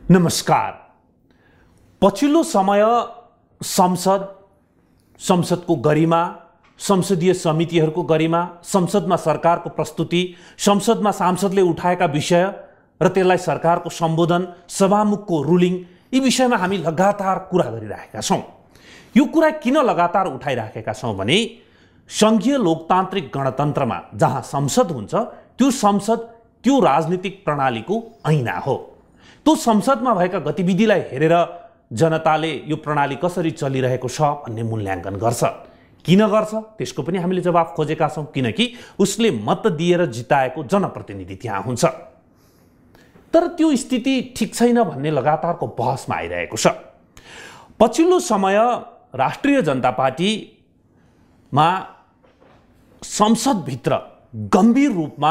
नमस्कार। पछिल्लो समय संसदको गरिमा, संसदीय समितिहरूको गरिमा, संसदमा सरकारको प्रस्तुति, संसदमा सांसदले उठाएका विषय र त्यसलाई सरकारको सम्बोधन, सभामुखको रुलिङ, यी विषयमा हामी लगातार कुरा गरिरहेका छौँ। यो कुरा किन लगातार उठाइराखेका छौँ भने संघीय लोकतान्त्रिक गणतन्त्रमा जहाँ संसद हुन्छ त्यो संसद त्यो राजनीतिक प्रणालीको ऐना हो। त्यो संसदमा भएका गतिविधिलाई हेरेर जनताले यो प्रणाली कसरी चलिरहेको छ भन्ने मूल्याङ्कन गर्छ। किन गर्छ त्यसको पनि हामीले जवाफ खोजेका छौँ, किनकि उसले मत दिएर जिताएको जनप्रतिनिधि त्यहाँ हुन्छ। तर त्यो स्थिति ठिक छैन भन्ने लगातारको बहसमा आइरहेको छ। पछिल्लो समय राष्ट्रिय जनता पार्टीमा संसदभित्र गम्भीर रूपमा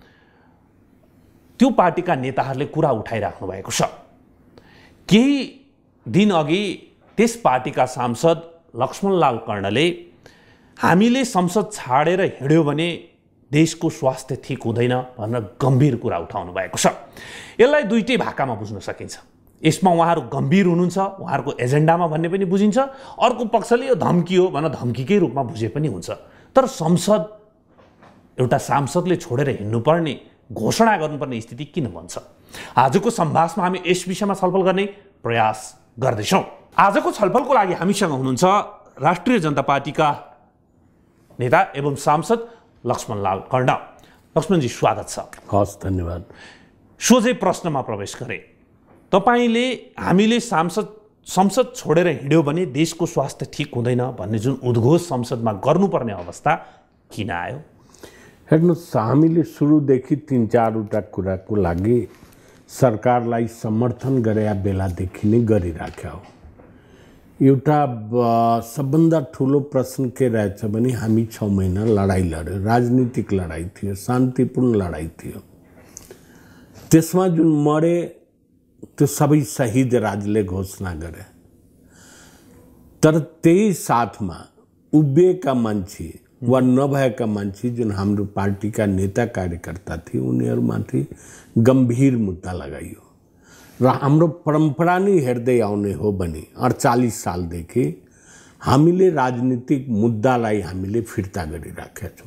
त्यो पार्टीका नेताहरूले कुरा उठाइराख्नु भएको छ। केही दिन अघि त्यस पार्टीका सांसद लक्ष्मणलाल कर्णले हामीले संसद छाडेर हिँड्यो भने देशको स्वास्थ्य ठीक हुँदैन भनेर गम्भीर कुरा उठाउनु भएको छ। यसलाई दुईटै भाकामा बुझ्न सकिन्छ। यसमा उहाँहरू गम्भीर हुनुहुन्छ, उहाँहरूको एजेन्डामा भन्ने पनि बुझिन्छ, अर्को पक्षले यो धम्की हो भनेर धम्कीकै रूपमा बुझे पनि हुन्छ। तर संसद एउटा सांसदले छोडेर हिँड्नुपर्ने, घोषणा गर्नुपर्ने स्थिति किन बन्छ? आजको संवादमा हामी यस विषयमा छलफल गर्ने प्रयास गर्दैछौँ। आजको छलफलको लागि हामीसँग हुनुहुन्छ राष्ट्रिय जनता पार्टीका नेता एवं सांसद लक्ष्मणलाल कर्ण। लक्ष्मणजी, स्वागत छ। हस्, धन्यवाद। सोझै प्रश्नमा प्रवेश गरे। तपाईले हामीले संसद छोडेर हिँड्यो भने देशको स्वास्थ्य ठीक हुँदैन भन्ने जुन उद्घोष संसदमा गर्नुपर्ने अवस्था किन आयो? हेर्नुहोस्, हामीले सुरुदेखि 3-4वटा कुराको लागि सरकारलाई समर्थन गरेका बेलादेखि नै गरिराख्या हो। एउटा सबभन्दा ठुलो प्रश्न के रहेछ भने हामी 6 महिना लडाइँ लड्यो, राजनीतिक लडाइँ थियो, शान्तिपूर्ण लडाइँ थियो। त्यसमा जुन मरे त्यो सबै शहीद राज्यले घोषणा गरे। तर त्यही साथमा उभिएका मान्छे वा नभएका मान्छे जुन हाम्रो पार्टीका नेता कार्यकर्ता थिए उनीहरूमाथि गम्भीर मुद्दा लगाइयो। र हाम्रो परम्परा नै हेर्दै आउने हो भने 48 सालदेखि हामीले राजनीतिक मुद्दालाई हामीले फिर्ता गरिराखेका छौँ।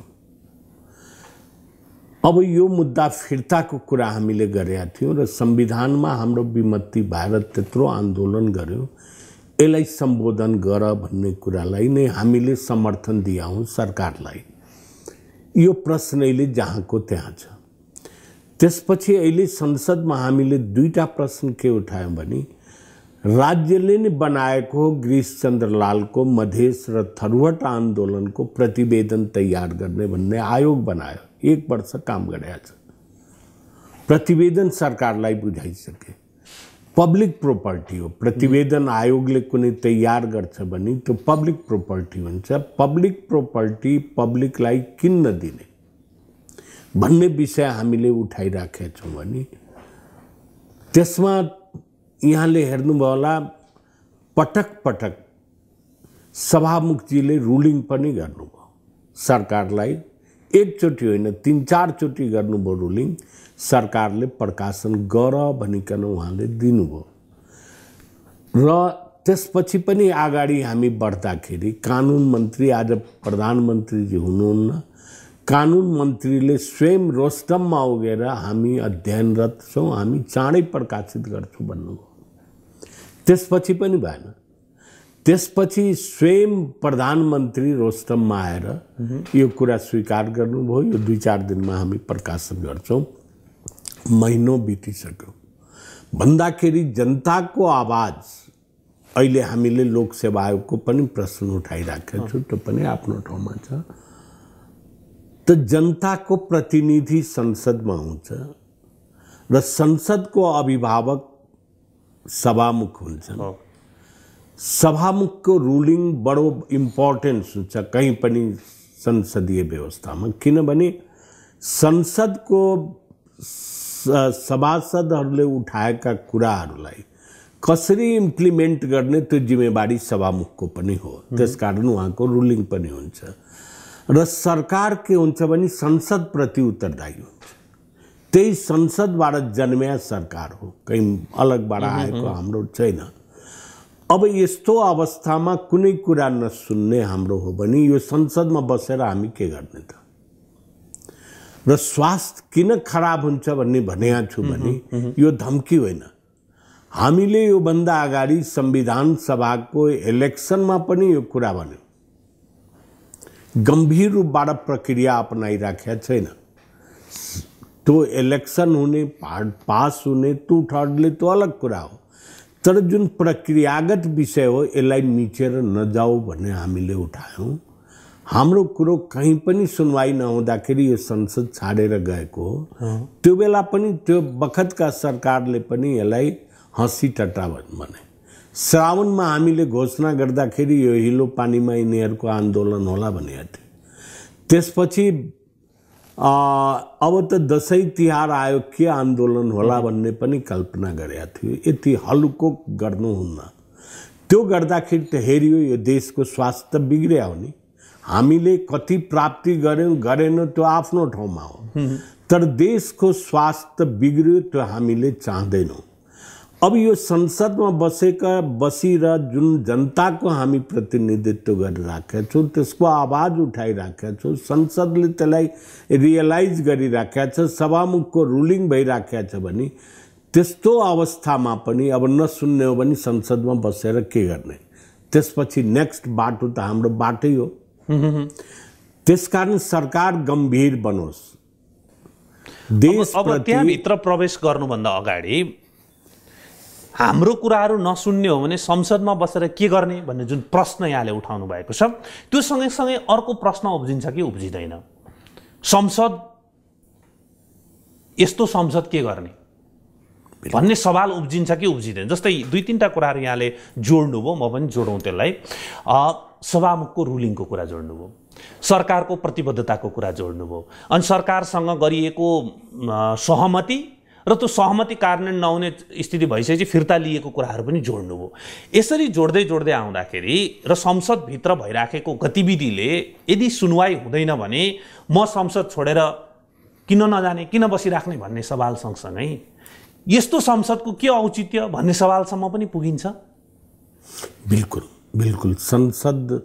अब यो मुद्दा फिर्ताको कुरा हामीले गरेका थियौँ र संविधानमा हाम्रो विमति भएर त्यत्रो आन्दोलन गर्यो, यसलाई सम्बोधन गर भन्ने कुरालाई नै हामीले समर्थन दिया हौँ सरकारलाई। यो प्रश्नले जहाँको त्यहाँ छ। त्यसपछि अहिले संसदमा हामीले 2टा प्रश्न के उठायौँ भने राज्यले नै बनाएको गिरीशचन्द्र लालको मधेस र थरुहट आन्दोलनको प्रतिवेदन तयार गर्ने भन्ने आयोग बनायो। 1 वर्ष काम गरेको छ। प्रतिवेदन सरकारलाई बुझाइसके। पब्लिक प्रोपर्टी हो। प्रतिवेदन आयोगले कुनै तयार गर्छ भने त्यो पब्लिक प्रोपर्टी हुन्छ। पब्लिक प्रोपर्टी पब्लिकलाई किन नदिने भन्ने विषय हामीले उठाइराखेका छौँ भने त्यसमा यहाँले हेर्नुभयो होला पटक पटक सभामुखजीले रुलिङ पनि गर्नुभयो। सरकारलाई एकचोटि होइन 3-4 चोटि गर्नुभयो रुलिङ। सरकारले प्रकाशन गर भनिकन उहाँले दिनुभयो। र त्यसपछि पनि अगाडि हामी बढ्दाखेरि कानुन मन्त्री, आज प्रधानमन्त्रीजी हुनुहुन्न, कानुन मन्त्रीले स्वयं रोस्टममा उगेर हामी अध्ययनरत छौँ, हामी चाँडै प्रकाशित गर्छौँ भन्नुभयो। त्यसपछि पनि भएन। त्यसपछि स्वयं प्रधानमन्त्री रोस्टममा आएर यो कुरा स्वीकार गर्नुभयो, यो 2-4 दिनमा हामी प्रकाशन गर्छौँ। महिनौं बितिसक्यो भन्दाखेरि जनताको आवाज अहिले हामीले लोकसेवा आयोगको पनि प्रश्न उठाइराखेका छौँ, त्यो पनि आफ्नो ठाउँमा छ। त जनताको प्रतिनिधि संसदमा हुन्छ र संसदको अभिभावक सभामुख हुन्छ। सभामुखको रुलिङ बडो इम्पोर्टेन्स हुन्छ कहीँ पनि संसदीय व्यवस्थामा, किनभने संसदको सभासदहरूले उठाएका कुराहरूलाई कसरी इम्प्लिमेन्ट गर्ने त्यो जिम्मेवारी सभामुखको पनि हो। त्यसकारण उहाँको रुलिङ पनि हुन्छ। र सरकार के हुन्छ भने संसद प्रति उत्तरदायी हुन्छ। त्यही संसदबाट जन्मिया सरकार हो, कहीँ अलगबाट आएको हाम्रो छैन। अब यस्तो अवस्थामा कुनै कुरा नसुन्ने हाम्रो हो भने यो संसदमा बसेर हामी के गर्ने त? र स्वास्थ्य किन खराब हुन्छ भन्ने भनेको छु भने यो धम्की होइन। हामीले योभन्दा अगाडि संविधान सभाको इलेक्सनमा पनि यो कुरा भन्यो, गम्भीर रूपबाट प्रक्रिया अपनाइराखेका छैन। त्यो इलेक्सन हुने, पास हुने, 2/3 त्यो अलग कुरा हो, तर जुन प्रक्रियागत विषय हो यसलाई मिचेर नजाऊ भन्ने हामीले उठायौँ। हाम्रो कुरो कहीँ पनि सुनवाई नहुँदाखेरि यो संसद छाडेर गएको हो। त्यो बेला पनि त्यो बखतका सरकारले पनि यसलाई हँसी टट्टा भने। श्रावणमा हामीले घोषणा गर्दाखेरि यो हिलो पानीमा यिनीहरूको आन्दोलन होला भनेको थियो। त्यसपछि अब त दसैँ तिहार आयो, के आन्दोलन होला भन्ने पनि कल्पना गरेका थियो। यति हल्को गर्नुहुन्न। त्यो गर्दाखेरि त हेरियो यो देशको स्वास्थ्य बिग्रिया हो नि। हामीले कति प्राप्ति गऱ्यौँ गरेनौँ त्यो आफ्नो ठाउँमा हो, तर देशको स्वास्थ्य बिग्रियो त्यो हामीले चाहँदैनौँ। अब यो संसदमा बसेर जुन जनताको हामी प्रतिनिधित्व गरिराखेका छौँ, त्यसको आवाज उठाइराखेका छौँ, संसदले त्यसलाई रियलाइज गरिराखेका छ, सभामुखको रुलिङ भइराखेका छ भने त्यस्तो अवस्थामा पनि अब नसुन्ने हो भने संसदमा बसेर के गर्ने? त्यसपछि नेक्स्ट बाटो त हाम्रो बाटै हो। त्यसकारण सरकार गम्भीर बनोस्। देश अब त्यहाँभित्र प्रवेश गर्नुभन्दा अगाडि हाम्रो कुराहरू नसुन्ने हो भने संसदमा बसेर के गर्ने भन्ने जुन प्रश्न यहाँले उठाउनु भएको छ, त्यो सँगैसँगै अर्को प्रश्न उब्जिन्छ कि उब्जिँदैन? संसद, यस्तो संसद के गर्ने भन्ने सवाल उब्जिन्छ कि उब्जिँदैन? जस्तै 2-3टा कुराहरू यहाँले जोड्नुभयो, म पनि जोडौँ त्यसलाई। सभामुखको रुलिङको कुरा जोड्नुभयो, सरकारको प्रतिबद्धताको कुरा जोड्नुभयो, अनि सरकारसँग गरिएको सहमति र त्यो सहमति कार्यान्वयन नहुने स्थिति भइसकेपछि फिर्ता लिएको कुराहरू पनि जोड्नुभयो। यसरी जोड्दै जोड्दै आउँदाखेरि र संसदभित्र भइराखेको गतिविधिले यदि सुनवाई हुँदैन भने म संसद छोडेर किन नजाने, किन बसिराख्ने भन्ने सवाल सँगसँगै यस्तो संसदको के औचित्य भन्ने सवालसम्म पनि पुगिन्छ। बिल्कुल बिल्कुल, संसद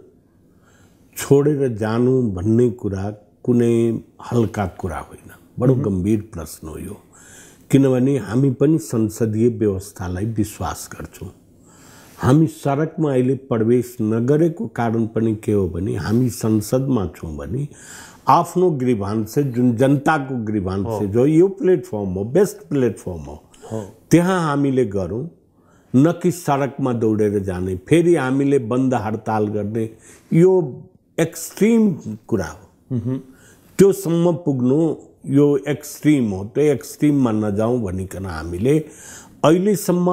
छोडेर जानु भन्ने कुरा कुनै हल्का कुरा होइन, बडो गम्भीर प्रश्न हो यो। किनभने हामी पनि संसदीय व्यवस्थालाई विश्वास गर्छौँ। हामी सडकमा अहिले प्रवेश नगरेको कारण पनि के हो भने हामी संसदमा छौँ भने आफ्नो ग्रीभान्स, जुन जनताको ग्रीभान्स जो यो प्लेटफर्म हो, बेस्ट प्लेटफर्म हो, त्यहाँ हामीले गरौँ, न कि सडकमा दौडेर जाने, फेरि हामीले बन्द हडताल गर्ने। यो एक्सट्रिम कुरा हो। त्योसम्म पुग्नु यो एक्सट्रिम हो। त्यो एक्सट्रिममा नजाउँ भनिकन हामीले अहिलेसम्म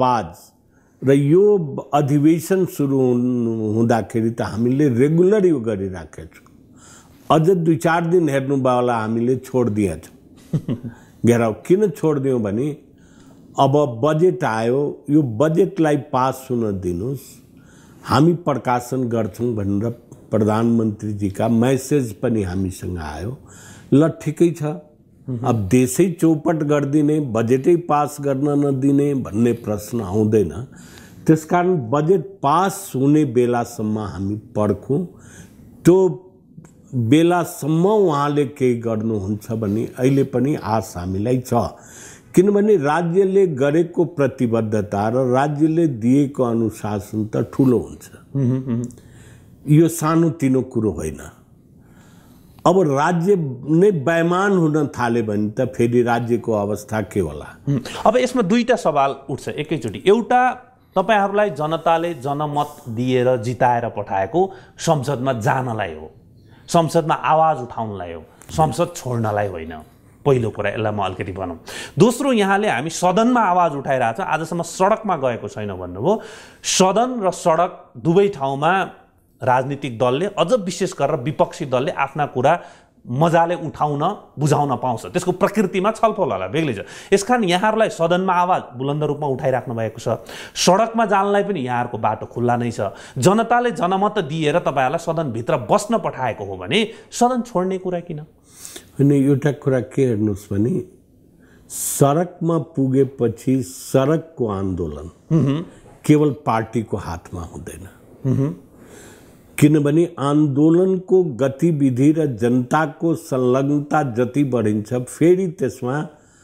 आवाज र यो अधिवेशन सुरु हुँदाखेरि त हामीले रेगुलर यो गरिराखेका छौँ। अझ 2-4 दिन हेर्नुभयो होला हामीले छोडिदिएका छौँ घेराउ। किन छोडिदियौँ भने अब बजेट आयो, यो बजेटलाई पास हुन दिनुहोस्, हामी प्रकाशन गर्छौँ भनेर प्रधानमन्त्रीजीका मेसेज पनि हामीसँग आयो। ल ठिकै छ, अब देशै चौपट गरिदिने, बजेटै पास गर्न नदिने भन्ने प्रश्न आउँदैन। त्यसकारण बजेट पास हुने बेलासम्म हामी पर्खौँ। त्यो बेलासम्म उहाँले केही गर्नुहुन्छ भने अहिले पनि आश हामीलाई छ। किनभने राज्यले गरेको प्रतिबद्धता र राज्यले दिएको अनुशासन त ठुलो हुन्छ। यो सानोतिनो कुरो होइन। अब राज्य नै बेइमान हुन थाले भने त फेरि राज्यको अवस्था के होला? अब यसमा 2टा सवाल उठ्छ एकैचोटि। एउटा, तपाईहरुलाई जनताले जनमत दिएर जिताएर पठाएको संसदमा जानलाई हो, संसदमा आवाज उठाउनलाई हो, संसद छोड्नलाई होइन। पहिलो कुरा, यसलाई म अलिकति भनौँ। दोस्रो, यहाँले हामी सदनमा आवाज उठाइरहेछ, आजसम्म सडकमा गएको छैन भन्नुभयो। सदन र सडक दुवै ठाउँमा राजनीतिक दलले, अझ विशेष गरेर विपक्षी दलले आफ्ना कुरा मजाले उठाउन बुझाउन पाउँछ। त्यसको प्रकृतिमा छलफल होला, बेग्लै छ। यसकारण यहाँहरूलाई सदनमा आवाज बुलन्द रूपमा उठाइराख्नु भएको छ। सडकमा जानलाई पनि यहाँहरूको बाटो खुल्ला नै छ। जनताले जनमत दिएर तपाईहरुलाई सदनभित्र बस्न पठाएको हो भने सदन छोड्ने कुरा किन? होइन, एउटा कुरा के हेर्नुहोस् भने सडकमा पुगेपछि सडकको आन्दोलन केवल पार्टीको हातमा हुँदैन, किनभने आन्दोलनको गतिविधि र जनताको संलग्नता जति बढिन्छ फेरि त्यसमा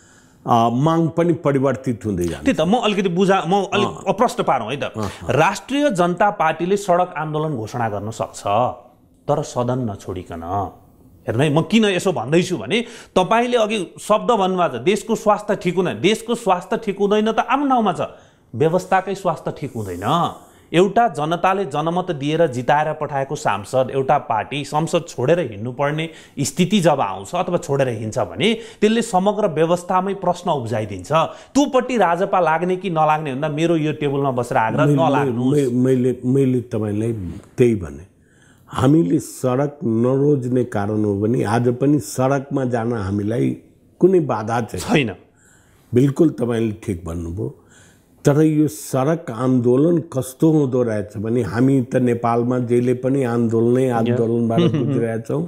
माग पनि परिवर्तित हुँदै जान्छ। त्यही त म अलिकति अलिक अप्रष्ट पारौँ है त। राष्ट्रिय जनता पार्टीले सडक आन्दोलन घोषणा गर्न सक्छ, तर सदन नछोडिकन। हेर्नु है, म किन यसो भन्दैछु भने तपाईँले अघि शब्द भन्नुभएको छ देशको स्वास्थ्य ठिक हुँदैन। देशको स्वास्थ्य ठिक हुँदैन त आफ्नो ठाउँमा छ, व्यवस्थाकै स्वास्थ्य ठिक हुँदैन। एउटा जनताले जनमत दिएर जिताएर पठाएको सांसद, एउटा पार्टी संसद छोडेर हिँड्नुपर्ने स्थिति जब आउँछ अथवा छोडेर हिँड्छ भने त्यसले समग्र व्यवस्थामै प्रश्न उब्जाइदिन्छ। त्योपट्टि राजपा लाग्ने कि नलाग्ने भन्दा मेरो यो टेबलमा बसेर आग्रह नलाग्नु। मैले तपाईँलाई त्यही भने, हामीले सडक नरोज्ने कारण हो भने आज पनि सडकमा जान हामीलाई कुनै बाधा छैन। बिल्कुल तपाईँले ठिक भन्नुभयो। तर यो सडक आन्दोलन कस्तो हुँदो रहेछ भने हामी त नेपालमा जहिले पनि आन्दोलनबाट गुज्रिरहेछौँ।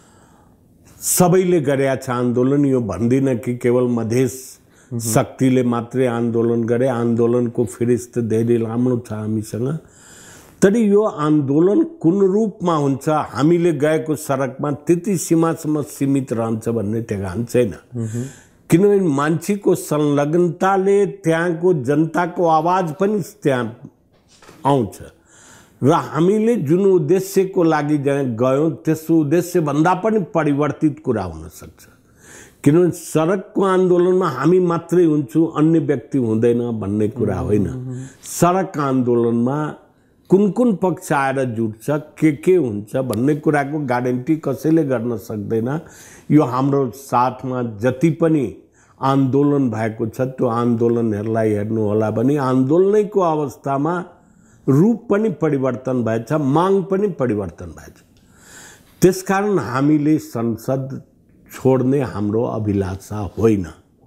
सबैले गरेका छ आन्दोलन। यो भन्दिनँ कि केवल मधेस शक्तिले मात्रै आन्दोलन गरे, आन्दोलनको फिरिस्त धेरै लामो छ हामीसँग। तर यो आन्दोलन कुन रूपमा हुन्छ, हामीले गएको सडकमा त्यति सीमासम्म सीमित रहन्छ भन्ने ठेगान छैन, किनभने मान्छेको संलग्नताले त्यहाँको जनताको आवाज पनि त्यहाँ आउँछ र हामीले जुन उद्देश्यको लागि गयौँ त्यसको उद्देश्यभन्दा पनि परिवर्तित कुरा हुन सक्छ। किनभने सडकको आन्दोलनमा हामी मात्रै हुन्छौँ, अन्य व्यक्ति हुँदैन भन्ने कुरा होइन। सडक आन्दोलनमा कुन पक्ष आएर जुट्छ, के हुन्छ भन्ने कुराको ग्यारेन्टी कसैले गर्न सक्दैन। यो हाम्रो साथमा जति पनि आन्दोलन भएको छ त्यो आन्दोलनहरूलाई हेर्नु होला भने आन्दोलनैको अवस्थामा रूप पनि परिवर्तन भएछ, माग पनि परिवर्तन भएछ। त्यसकारण हामीले संसद छोड्ने हाम्रो अभिलाषा होइन।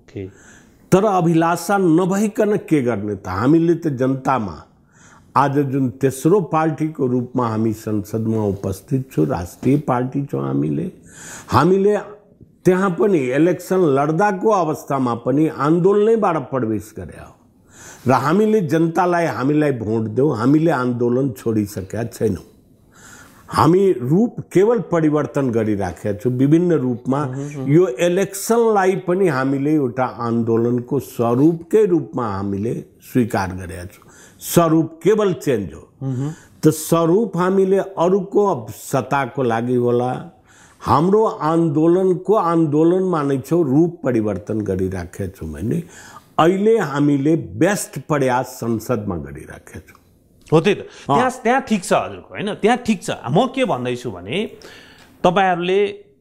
तर अभिलाषा नभइकन के गर्ने त? हामीले त जनतामा आज जुन तेस्रो पार्टीको रूपमा हामी संसदमा उपस्थित छौँ, राष्ट्रिय पार्टी छौँ हामीले त्यहाँ पनि इलेक्सन लड्दाको अवस्थामा पनि आन्दोलनैबाट प्रवेश गरे हो र हामीले जनतालाई हामीलाई भोट देऊ, हामीले आन्दोलन छोडिसकेका छैनौँ। हामी रूप केवल परिवर्तन गरिराखेका छौँ विभिन्न रूपमा। यो इलेक्सनलाई पनि हामीले एउटा आन्दोलनको स्वरूपकै रूपमा हामीले स्वीकार गरेका छौँ। स्वरूप केवल चेन्ज हो, त स्वरूप हामीले अरूको सत्ताको लागि होला, हाम्रो आन्दोलनको आन्दोलनमा नै छौँ, रूप परिवर्तन गरिराखेका छौँ भने अहिले हामीले बेस्ट प्रयास संसदमा गरिराखेका छौँ। हो त्यही त, त्यहाँ ठिक छ हजुरको, होइन त्यहाँ ठिक छ। म के भन्दैछु भने तपाईँहरूले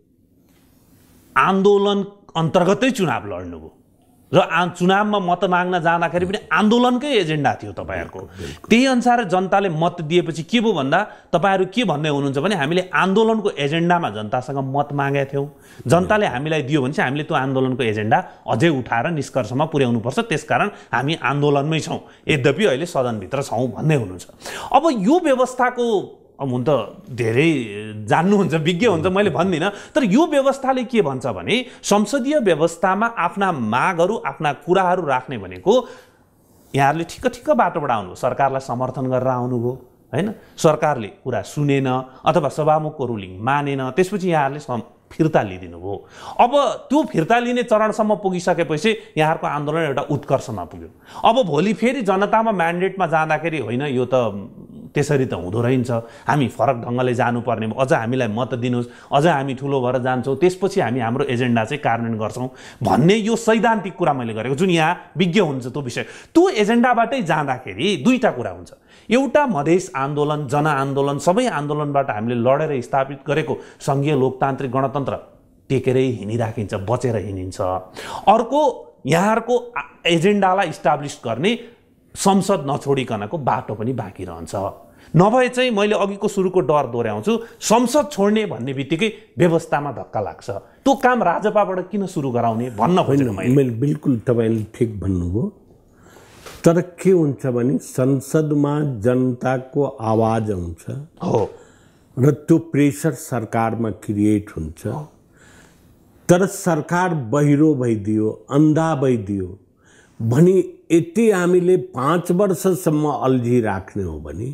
आन्दोलन अन्तर्गतै चुनाव लड्नुभयो र चुनावमा मत माग्न जाँदाखेरि पनि आन्दोलनकै एजेन्डा थियो तपाईँहरूको। त्यही अनुसार जनताले मत दिएपछि के भयो भन्दा तपाईँहरू के भन्दै हुनुहुन्छ भने हामीले आन्दोलनको एजेन्डामा जनतासँग मत मागेका थियौँ, जनताले हामीलाई दियो भने चाहिँ हामीले त्यो आन्दोलनको एजेन्डा अझै उठाएर निष्कर्षमा पुर्याउनुपर्छ, त्यसकारण हामी आन्दोलनमै छौँ, यद्यपि अहिले सदनभित्र छौँ भन्दै हुनुहुन्छ। अब यो व्यवस्थाको हुन त धेरै जान्नुहुन्छ, विज्ञ हुन्छ, मैले भन्दिनँ। तर यो व्यवस्थाले के भन्छ भने संसदीय व्यवस्थामा आफ्ना मागहरू, आफ्ना कुराहरू राख्ने भनेको यहाँहरूले ठिक्क बाटोबाट आउनुभयो, सरकारलाई समर्थन गरेर आउनुभयो, होइन सरकारले कुरा सुनेन अथवा सभामुखको रुलिङ मानेन, त्यसपछि यहाँहरूले फिर्ता लिइदिनु भयो। अब त्यो फिर्ता लिने चरणसम्म पुगिसकेपछि यहाँहरूको आन्दोलन एउटा उत्कर्षमा पुग्यो। अब भोलि फेरि जनतामा म्यान्डेटमा जाँदाखेरि होइन यो त त्यसरी त हुँदो रहन्छ, हामी फरक ढङ्गले जानुपर्ने, अझ हामीलाई मत दिनुहोस्, अझ हामी ठुलो भएर जान्छौँ, त्यसपछि हामी हाम्रो एजेन्डा चाहिँ कार्यान्वयन गर्छौँ भन्ने यो सैद्धान्तिक कुरा मैले गरेको, जुन यहाँ विज्ञ हुन्छ त्यो विषय। त्यो एजेन्डाबाटै जाँदाखेरि दुईवटा कुरा हुन्छ। एउटा मधेस आन्दोलन, जनआन्दोलन, सबै आन्दोलनबाट हामीले लडेर स्थापित गरेको सङ्घीय लोकतान्त्रिक गणतन्त्र टेकेरै हिँडिराखिन्छ, बचेर हिँडिन्छ। अर्को यहाँहरूको एजेन्डालाई इस्टाब्लिस गर्ने संसद नछोडिकनको बाटो पनि बाँकी रहन्छ। नभए चाहिँ मैले अघिको सुरुको डर दोहोऱ्याउँछु, संसद छोड्ने भन्ने बित्तिकै व्यवस्थामा धक्का लाग्छ। त्यो काम राजपाबाट किन सुरु गराउने भन्न खोजेको मैले। बिल्कुल तपाईँले ठिक भन्नुभयो। तर के हुन्छ भने संसदमा जनताको आवाज आउँछ हो र त्यो प्रेसर सरकारमा क्रिएट हुन्छ। तर सरकार बहिरो भइदियो, अन्धा भइदियो भनी यति हामीले 5 वर्षसम्म अल्झिराख्ने हो भने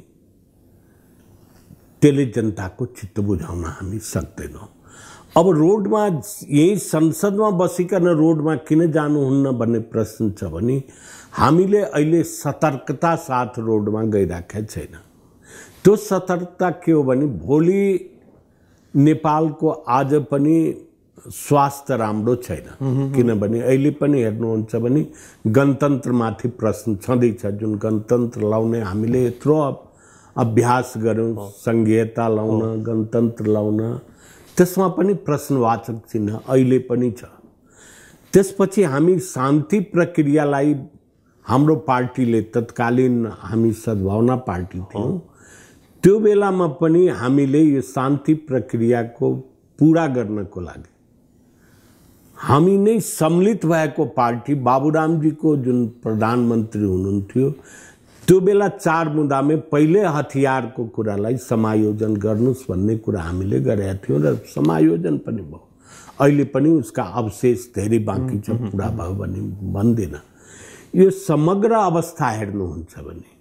त्यसले जनताको चित्त बुझाउन हामी सक्दैनौँ। अब रोडमा यही संसदमा बसिकन रोडमा किन जानुहुन्न भन्ने प्रश्न छ भने हामीले अहिले सतर्कता साथ रोडमा गइराखेका छैन। त्यो सतर्कता के हो भने भोलि नेपालको आज पनि स्वास्थ्य राम्रो छैन। किनभने अहिले पनि हेर्नुहुन्छ भने गणतन्त्रमाथि प्रश्न छँदैछ। जुन गणतन्त्र लाउने हामीले यत्रो अभ्यास गऱ्यौँ, संघीयता लाउन, गणतन्त्र लाउन, त्यसमा पनि प्रश्नवाचक चिन्ह अहिले पनि छ। त्यसपछि हामी शान्ति प्रक्रियालाई हाम्रो पार्टीले तत्कालीन हामी सद्भावना पार्टी थियौँ, त्यो बेलामा पनि हामीले यो शान्ति प्रक्रियाको पूरा गर्नको लागि हामी नै सम्मिलित भएको पार्टी बाबुरामजीको जुन प्रधानमन्त्री हुनुहुन्थ्यो त्यो बेला 4 मुद्दामा पहिले हतियारको कुरालाई समायोजन गर्नुस् भन्ने कुरा हामीले गरेका थियौँ र समायोजन पनि भयो। अहिले पनि उसका अवशेष धेरै बाँकी छ, पुरा भयो भने भन्दैन। यो समग्र अवस्था हेर्नुहुन्छ भने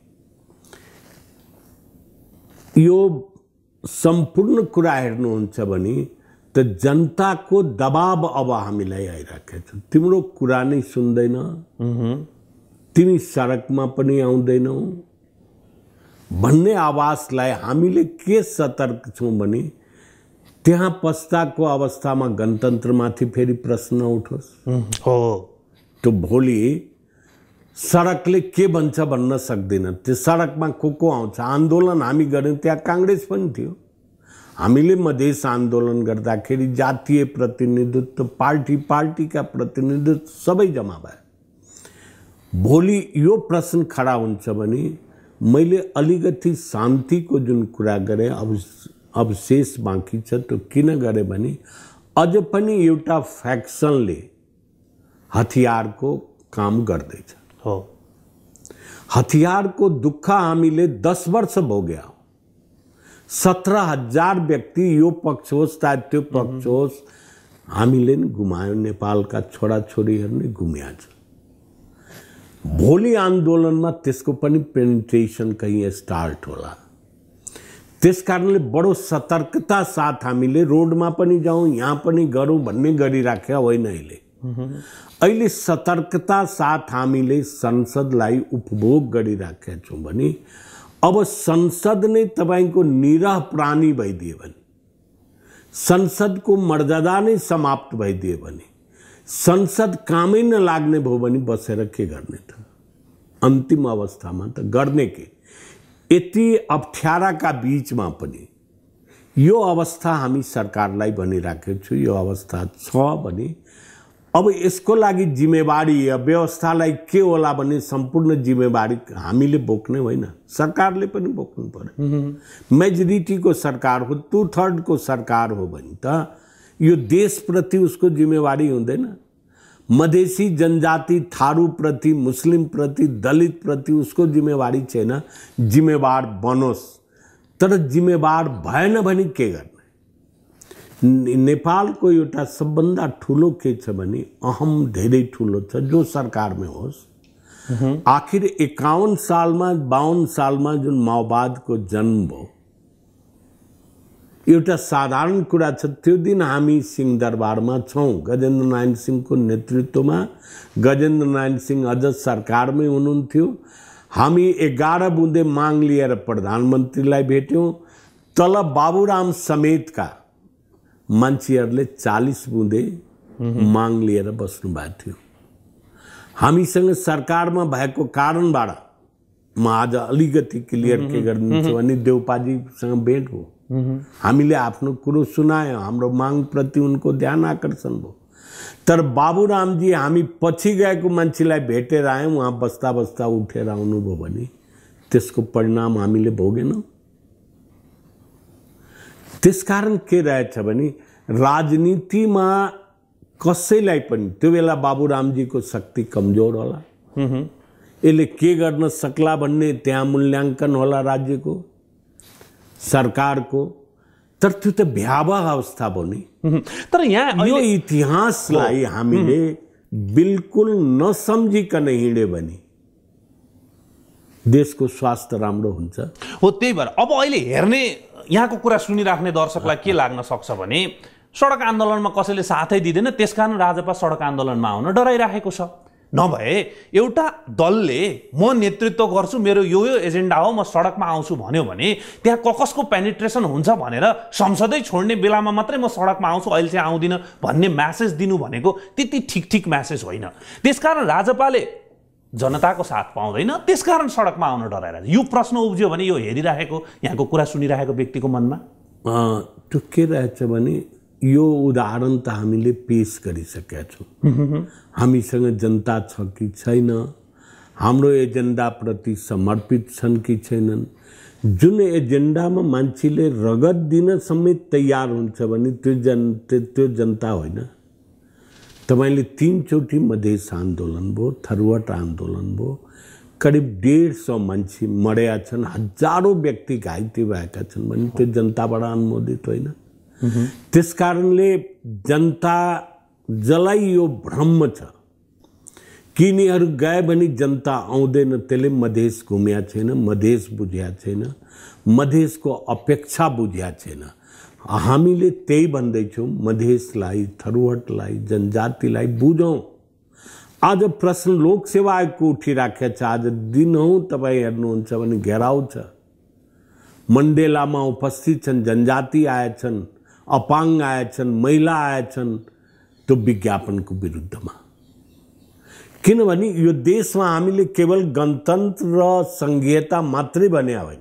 यो सम्पूर्ण कुरा हेर्नुहुन्छ भने त जनताको दबाब अब हामीलाई आइराखेको छ। तिम्रो कुरा नै सुन्दैन, तिमी सडकमा पनि आउँदैनौ भन्ने आवाजलाई हामीले के सतर्क छौँ भने त्यहाँ पस्ताको अवस्थामा गणतन्त्रमाथि फेरि प्रश्न उठोस्। त्यो भोलि सडकले के भन्छ भन्न सक्दैन। त्यो सडकमा को आउँछ? आन्दोलन हामी गऱ्यौँ, त्यहाँ काङ्ग्रेस पनि थियो। हामीले मधेस आन्दोलन गर्दाखेरि जातीय प्रतिनिधित्व, पार्टीका प्रतिनिधित्व सबै जम्मा भयो। भोलि यो प्रश्न खडा हुन्छ भने मैले अलिकति शान्तिको जुन कुरा गरेँ, अवशेष बाँकी छ, त्यो किन गरेँ भने अझ पनि एउटा फ्याक्सनले हतियारको काम गर्दैछ। हतियारको दुःख हामीले 10 वर्ष भोग्यौँ। 17,000 व्यक्ति, यो पक्ष होस् चाहे त्यो पक्ष होस्, हामीले नि गुमायौँ। नेपालका छोराछोरीहरूले गुम्या छ। भोलि आन्दोलनमा त्यसको पनि पेनिट्रेसन कहीँ स्टार्ट होला। त्यस कारणले बडो सतर्कता साथ हामीले रोडमा पनि जाउँ, यहाँ पनि गरौँ भन्ने गरिराखेका होइन। अहिले सतर्कता साथ हामीले संसदलाई उपभोग गरिराखेका छौँ भने अब संसद नै तपाईको निरह प्राणी भइदियो भने, संसदको मर्यादा नै समाप्त भइदियो भने, संसद कामै नलाग्ने भयो भने बसेर के गर्ने त? अन्तिम अवस्थामा त गर्ने के? यति अप्ठ्याराका बीचमा पनि यो अवस्था हामी सरकारलाई भनिराखेको छु, यो अवस्था छ भने अब यसको लागि जिम्मेवारी व्यवस्थालाई के होला भने सम्पूर्ण जिम्मेवारी हामीले बोक्ने होइन, सरकारले पनि बोक्नु पर्यो। मेजोरिटीको सरकार हो, 2/3 को सरकार हो भने त यो देशप्रति उसको जिम्मेवारी हुँदैन? मधेसी जनजाति, थारू प्रति, मुस्लिम प्रति, दलित प्रति उसको जिम्मेवारी छैन। जिम्मेवार बनोस्, तर जिम्मेवार भएन भने के गर्ने? नेपालको एउटा सबभन्दा ठुलो के छ भने अहम धेरै ठुलो छ, जो सरकारमा होस्। आखिर 51 सालमा 52 सालमा जुन माओवादको जन्म भयो, एउटा साधारण कुरा छ। त्यो दिन हामी सिंहदरबारमा छौँ, गजेन्द्र नारायण सिंहको नेतृत्वमा। गजेन्द्र नारायण सिंह अझ सरकारमै हुनुहुन्थ्यो। हामी 11 बुँदे माग लिएर प्रधानमन्त्रीलाई भेट्यौँ। तल बाबुराम समेतका मान्छेहरूले 40 बुँदे माग लिएर बस्नु भएको थियो। हामीसँग सरकारमा भएको कारणबाट म आज अलिकति क्लियर के गरिदिन्छु भने देउपाजीसँग भेट हो। हामीले आफ्नो कुरो सुनायौँ, हाम्रो मागप्रति उनको ध्यान आकर्षण भयो। तर बाबुरामजी हामी पछि गएको मान्छेलाई भेटेर आयौँ, उहाँ बस्दा बस्दा उठेर आउनुभयो भने त्यसको परिणाम हामीले भोगेनौँ। त्यसकारण के रहेछ भने राजनीतिमा कसैलाई पनि त्यो बेला बाबुरामजीको शक्ति कमजोर होला, यसले के गर्न सक्ला भन्ने त्यहाँ मूल्याङ्कन होला राज्यको, सरकारको। तर त्यो त भयावह अवस्था भयो नि। तर यहाँ यो इतिहासलाई हामीले बिल्कुल नसम्झिकन हिँड्यो भने देशको स्वास्थ्य राम्रो हुन्छ। हो, त्यही भएर अब अहिले हेर्ने यहाँको कुरा सुनिराख्ने दर्शकलाई के लाग्न सक्छ भने सडक आन्दोलनमा कसैले साथै दिँदैन, त्यसकारण राजपा सडक आन्दोलनमा आउन डराइराखेको छ। नभए एउटा दलले म नेतृत्व गर्छु, मेरो यो एजेन्डा हो, म सडकमा आउँछु भन्यो भने त्यहाँ कसको पेनिट्रेसन हुन्छ भनेर संसदै छोड्ने बेलामा मात्रै म सडकमा आउँछु, अहिले चाहिँ आउँदिन भन्ने म्यासेज दिनु भनेको त्यति ठिक म्यासेज होइन। त्यसकारण राजपाले जनताको साथ पाउँदैन, त्यसकारण सडकमा आउन डराइरहेको। यो प्रश्न उब्जियो भने यो हेरिरहेको यहाँको कुरा सुनिरहेको व्यक्तिको मनमा त्यो के रहेछ भने यो उदाहरण त हामीले पेश गरिसकेका छौँ। हामीसँग जनता छ कि छैन, हाम्रो एजेन्डाप्रति समर्पित छन् कि छैनन्। जुन एजेन्डामा मान्छेले रगत दिन समेत तयार हुन्छ भने त्यो जनता होइन। तपाईँले 3 चोटि मधेस आन्दोलन भयो, थरुवाट आन्दोलन भयो, करिब 150 मान्छे मरेका छन्, हजारौं व्यक्ति घाइते भएका छन् भने त्यो जनताबाट अनुमोदित होइन। त्यसकारणले जनता जसलाई यो भ्रम छ कि यिनीहरू गए भने जनता आउँदैन, त्यसले मधेस घुम्या छैन, मधेस बुझ्या छैन, मधेसको अपेक्षा बुझ्या छैन। हामीले त्यही भन्दैछौँ, मधेसलाई, थरुवाटलाई, जनजातिलाई बुझौँ। आज प्रश्न लोकसेवा आयोगको उठिराखेको छ। आज दिनहुँ तपाईँ हेर्नुहुन्छ भने घेराउ छ। मण्डेलामा उपस्थित छन्, जनजाति आएछन्, अपाङ्ग आएछन्, महिला आएछन् त्यो विज्ञापनको विरुद्धमा। किनभने यो देशमा हामीले केवल गणतन्त्र र संघीयता मात्रै भन्या होइन,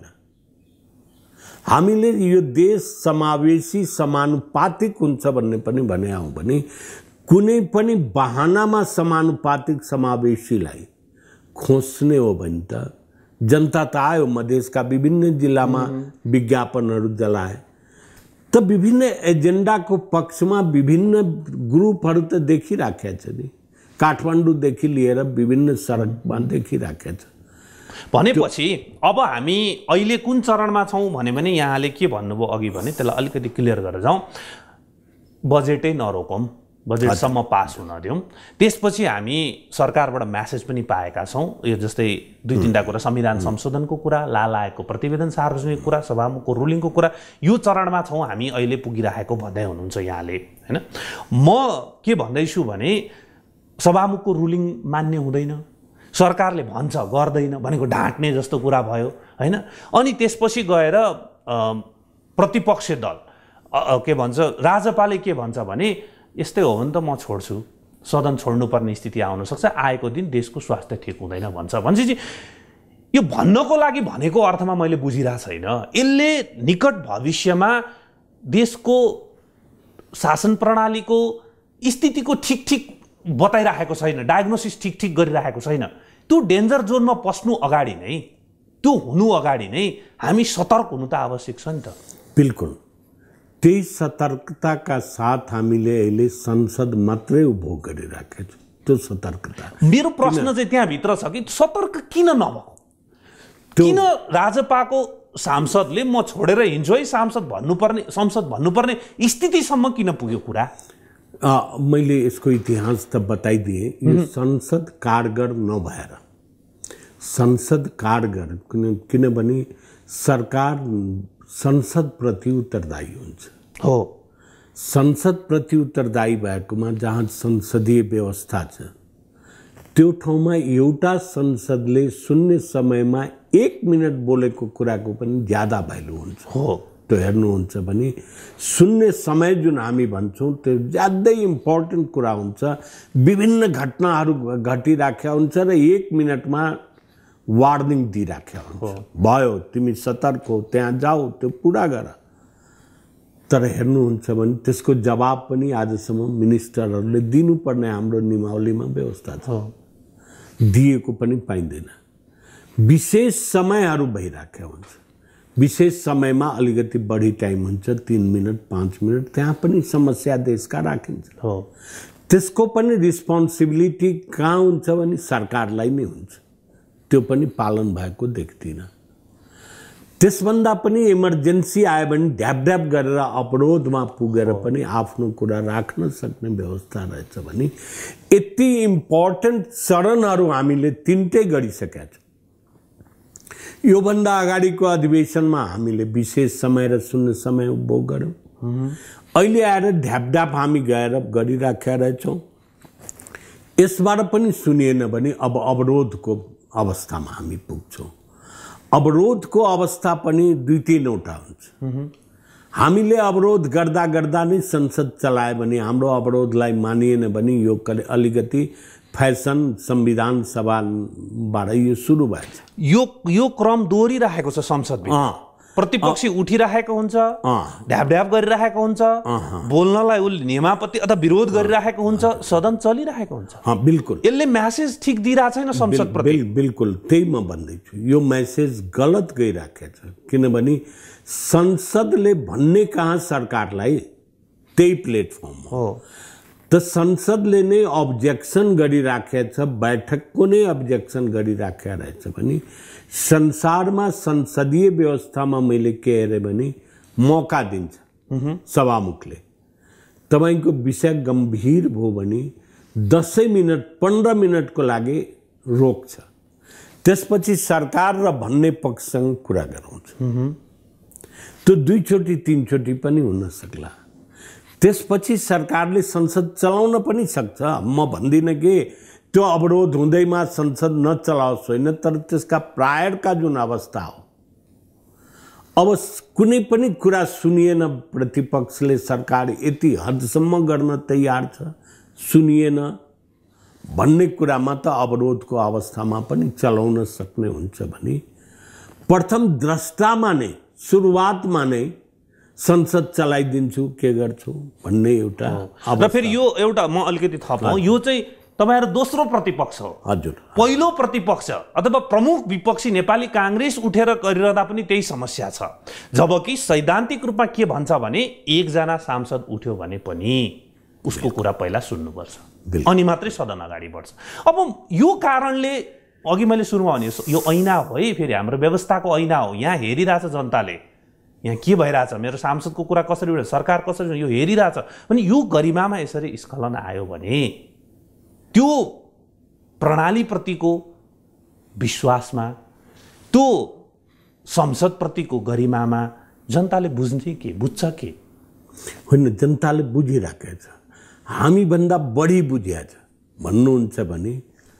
हामीले यो देश समावेशी समानुपातिक हुन्छ भन्ने पनि भन्या हो। भने कुनै पनि बहानामा समानुपातिक समावेशीलाई खोज्ने हो भने त जनता त आयो, मधेसका विभिन्न जिल्लामा विज्ञापनहरू जलाए, त विभिन्न एजेन्डाको पक्षमा विभिन्न ग्रुपहरू त देखिराखेका छ नि। काठमाडौँदेखि लिएर विभिन्न सडकमा देखिराखेका छ। भनेपछि अब हामी अहिले कुन चरणमा छौँ भने यहाँले के भन्नुभयो अघि भने त्यसलाई अलिकति क्लियर गरेर जाउँ। बजेटै नरोकौँ, बजेटसम्म पास हुन दिउँ। त्यसपछि हामी सरकारबाट म्यासेज पनि पाएका छौँ। यो जस्तै 2-3टा कुरा, संविधान संशोधनको कुरा, लाल आयोगको प्रतिवेदन सार्वजनिक कुरा, सभामुखको रुलिङको कुरा, यो चरणमा छौँ हामी अहिले पुगिरहेको भन्दै हुनुहुन्छ यहाँले, हैन? म के भन्दैछु भने सभामुखको रुलिङ मान्य हुँदैन, सरकारले भन्छ गर्दैन भनेको ढाँट्ने जस्तो कुरा भयो, हैन? अनि त्यसपछि गएर प्रतिपक्ष दल के भन्छ, राजपाले के भन्छ भने यस्तै हो भने त म छोड्छु, सदन छोड्नुपर्ने स्थिति आउन सक्छ, आएको दिन देशको स्वास्थ्य ठिक हुँदैन भन्छ। भनेपछि यो भन्नको लागि भनेको अर्थमा मैले बुझिरहेको छैन। यसले निकट भविष्यमा देशको शासन प्रणालीको स्थितिको ठिक बताइरहेको छैन, डायग्नोसिस ठिक गरिरहेको छैन। त्यो डेन्जर जोनमा पस्नु अगाडि नै, त्यो हुनु अगाडि नै हामी सतर्क हुनु त आवश्यक छ नि त। बिल्कुल त्यही सतर्कताका साथ हामीले अहिले संसद मात्रै उभो गरिराखेका छौँ। त्यो सतर्कता, मेरो प्रश्न चाहिँ त्यहाँभित्र छ कि सतर्क किन नभएको? किन राजपाको सांसदले म छोडेर हिँड्छु है सांसद भन्नुपर्ने स्थितिसम्म किन पुग्यो कुरा? मैले यसको इतिहास त बताइदिएँ। यो संसद कारगर नभएर, संसद कारगर किनभने सरकार संसद प्रति उत्तरदायी हुन्छ। हो, संसद प्रति उत्तरदायी भएकोमा जहाँ संसदीय व्यवस्था छ त्यो ठाउँमा एउटा संसदले शून्य समयमा 1 मिनट बोलेको कुराको पनि ज्यादा भ्यालु हुन्छ। हो, त्यो हेर्नुहुन्छ भने शून्य समय जुन हामी भन्छौँ त्यो ज्यादै इम्पोर्टेन्ट कुरा हुन्छ। विभिन्न घटनाहरू घटिराखेका हुन्छ र 1 मिनटमा वार्निङ दिइराखेका हुन्छ, भयो तिमी सतर्क हो, त्यहाँ जाऊ, त्यो पुरा गर। तर हेर्नुहुन्छ भने त्यसको जवाब पनि आजसम्म मिनिस्टरहरूले दिनुपर्ने हाम्रो नियमावलीमा व्यवस्था छ, दिएको पनि पाइँदैन। विशेष समयहरू भइराखेका हुन्छ, विशेष समयमा अलिकति बढी टाइम हुन्छ, 3 मिनट 5 मिनट, त्यहाँ पनि समस्या देशका राखिन्छ। त्यसको पनि रिस्पोन्सिबिलिटी कहाँ हुन्छ भने सरकारलाई नै हुन्छ। त्यो पनि पालन भएको देख्दिनँ। त्यसभन्दा पनि इमर्जेन्सी आयो भने ढ्यापढ्याप गरेर अवरोधमा पुगेर पनि आफ्नो कुरा राख्न सक्ने व्यवस्था रहेछ भने यति इम्पोर्टेन्ट चरणहरू हामीले तिनटै गरिसकेका छौँ। योभन्दा अगाडिको अधिवेशनमा हामीले विशेष समय र शून्य समय उपभोग गऱ्यौँ। अहिले आएर ढ्यापढ्याप हामी गएर गरिराखेका रहेछौँ। यसबाट पनि सुनिएन भने अब अवरोधको अवस्थामा हामी पुग्छौँ। अवरोधको अवस्था पनि 2-3 हुन्छ। हामीले अवरोध गर्दा गर्दा नै संसद चलायो भने, हाम्रो अवरोधलाई मानिएन भने यो अलिकति फैसन संविधान सभाबाट यो सुरु भएछ। यो क्रम दोहोरिरहेको छ संसदमा। प्रतिपक्षी उठिरहेको हुन्छ, ढ्यापढ्याप गरिरहेको हुन्छ, बोल्नलाई उसले नियमापत्ति अथवा विरोध गरिरहेको हुन्छ, सदन चलिरहेको हुन्छ। बिल्कुल यसले म्यासेज ठिक दिइरहेको छैन संसद प्रति। बिल्कुल त्यही म भन्दैछु, यो म्यासेज गलत गइराखेको छ। किनभने संसदले भन्ने कहाँ सरकारलाई त्यही प्लेटफर्म हो। त संसदले नै अब्जेक्सन गरिराखेको छ, बैठकको नै अब्जेक्सन गरिराखेको रहेछ भने संसारमा संसदीय व्यवस्थामा मैले के हेरेँ भने मौका दिन्छ सभामुखले। तपाईँको विषय गम्भीर भयो भने 10 मिनट 15 मिनटको लागि रोक्छ, त्यसपछि सरकार र भन्ने पक्षसँग कुरा गराउँछ। त्यो 2 चोटि 3 चोटि पनि हुन सक्ला। त्यसपछि सरकारले संसद चलाउन पनि सक्छ। म भन्दिनँ कि त्यो अवरोध हुँदैमा संसद नचलाओस् होइन, तर त्यसका प्रायरका जुन अवस्था हो, अब कुनै पनि कुरा सुनिएन, प्रतिपक्षले सरकार यति हदसम्म गर्न तयार छ, सुनिएन भन्ने कुरामा त अवरोधको अवस्थामा पनि चलाउन सक्ने हुन्छ भने प्रथम दृष्टामा नै, सुरुवातमा नै संसद चलाइदिन्छु, के गर्छु भन्ने एउटा। र फेरि यो एउटा म अलिकति थपौँ, यो चाहिँ तपाईहरु दोस्रो प्रतिपक्ष हो। हजुर, पहिलो प्रतिपक्ष अथवा प्रमुख विपक्षी नेपाली कांग्रेस उठेर गरिरहँदा पनि त्यही समस्या छ। जबकि सैद्धान्तिक रूपमा के भन्छ भने एकजना सांसद उठ्यो भने पनि उसको कुरा पहिला सुन्नुपर्छ, अनि मात्रै सदन अगाडि बढ्छ। अब यो कारणले अघि मैले सुरुमा भने यो ऐना हो है, फेरि हाम्रो व्यवस्थाको ऐना हो। यहाँ हेरिरहेछ जनताले, यहाँ के भइरहेछ, मेरो सांसदको कुरा कसरी उठ्यो, सरकार कसरी, यो हेरिरहेछ। अनि यो गरिमामा यसरी स्खलन आयो भने त्यो प्रणालीप्रतिको विश्वासमा, त्यो संसदप्रतिको गरिमामा जनताले बुझ्छ के होइन? जनताले बुझिराखेको छ, हामीभन्दा बढी बुझिएको छ। भन्नुहुन्छ भने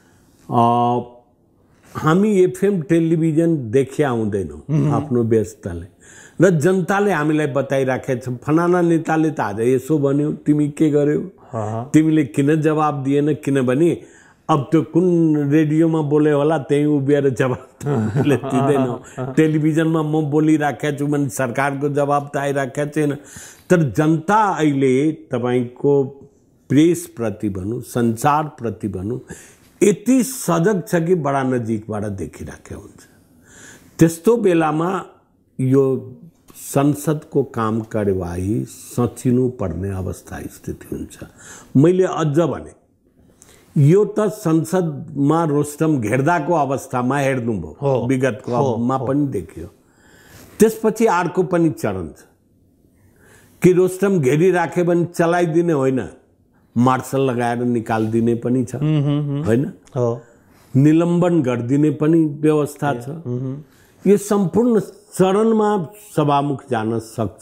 हामी एफएम टेलिभिजन देखिया हुँदैनौँ आफ्नो व्यस्तताले, र जनताले हामीलाई बताइराखेको छ फलाना नेताले त आज यसो भन्यो, तिमी के गर्यौ, तिमीले किन जवाब दिएन? किनभने अब त्यो कुन रेडियोमा बोले होला त्यही उभिएर जवाब दिँदैनौँ। टेलिभिजनमा म बोलिराखेको छु भने सरकारको जवाब त आइराखेको छैन। तर जनता अहिले तपाईँको प्रेसप्रति भनौँ, सञ्चारप्रति भनौँ, यति सजग छ कि बडा नजिकबाट देखिराखेको हुन्छ। त्यस्तो बेलामा यो संसदको काम कार्यवाही सचिनु पर्ने अवस्था स्थिति हुन्छ। मैले अझ भने यो त संसदमा रोस्टम घेर्दाको अवस्थामा हेर्नुभयो, विगतकोमा पनि देखियो। त्यसपछि अर्को पनि चरण छ कि रोस्टम घेरिराख्यो भने चलाइदिने होइन, मार्शल लगाएर निकालिदिने पनि छ, होइन? निलम्बन गरिदिने पनि व्यवस्था छ। यो सम्पूर्ण चरणमा सभामुख जान सक्छ।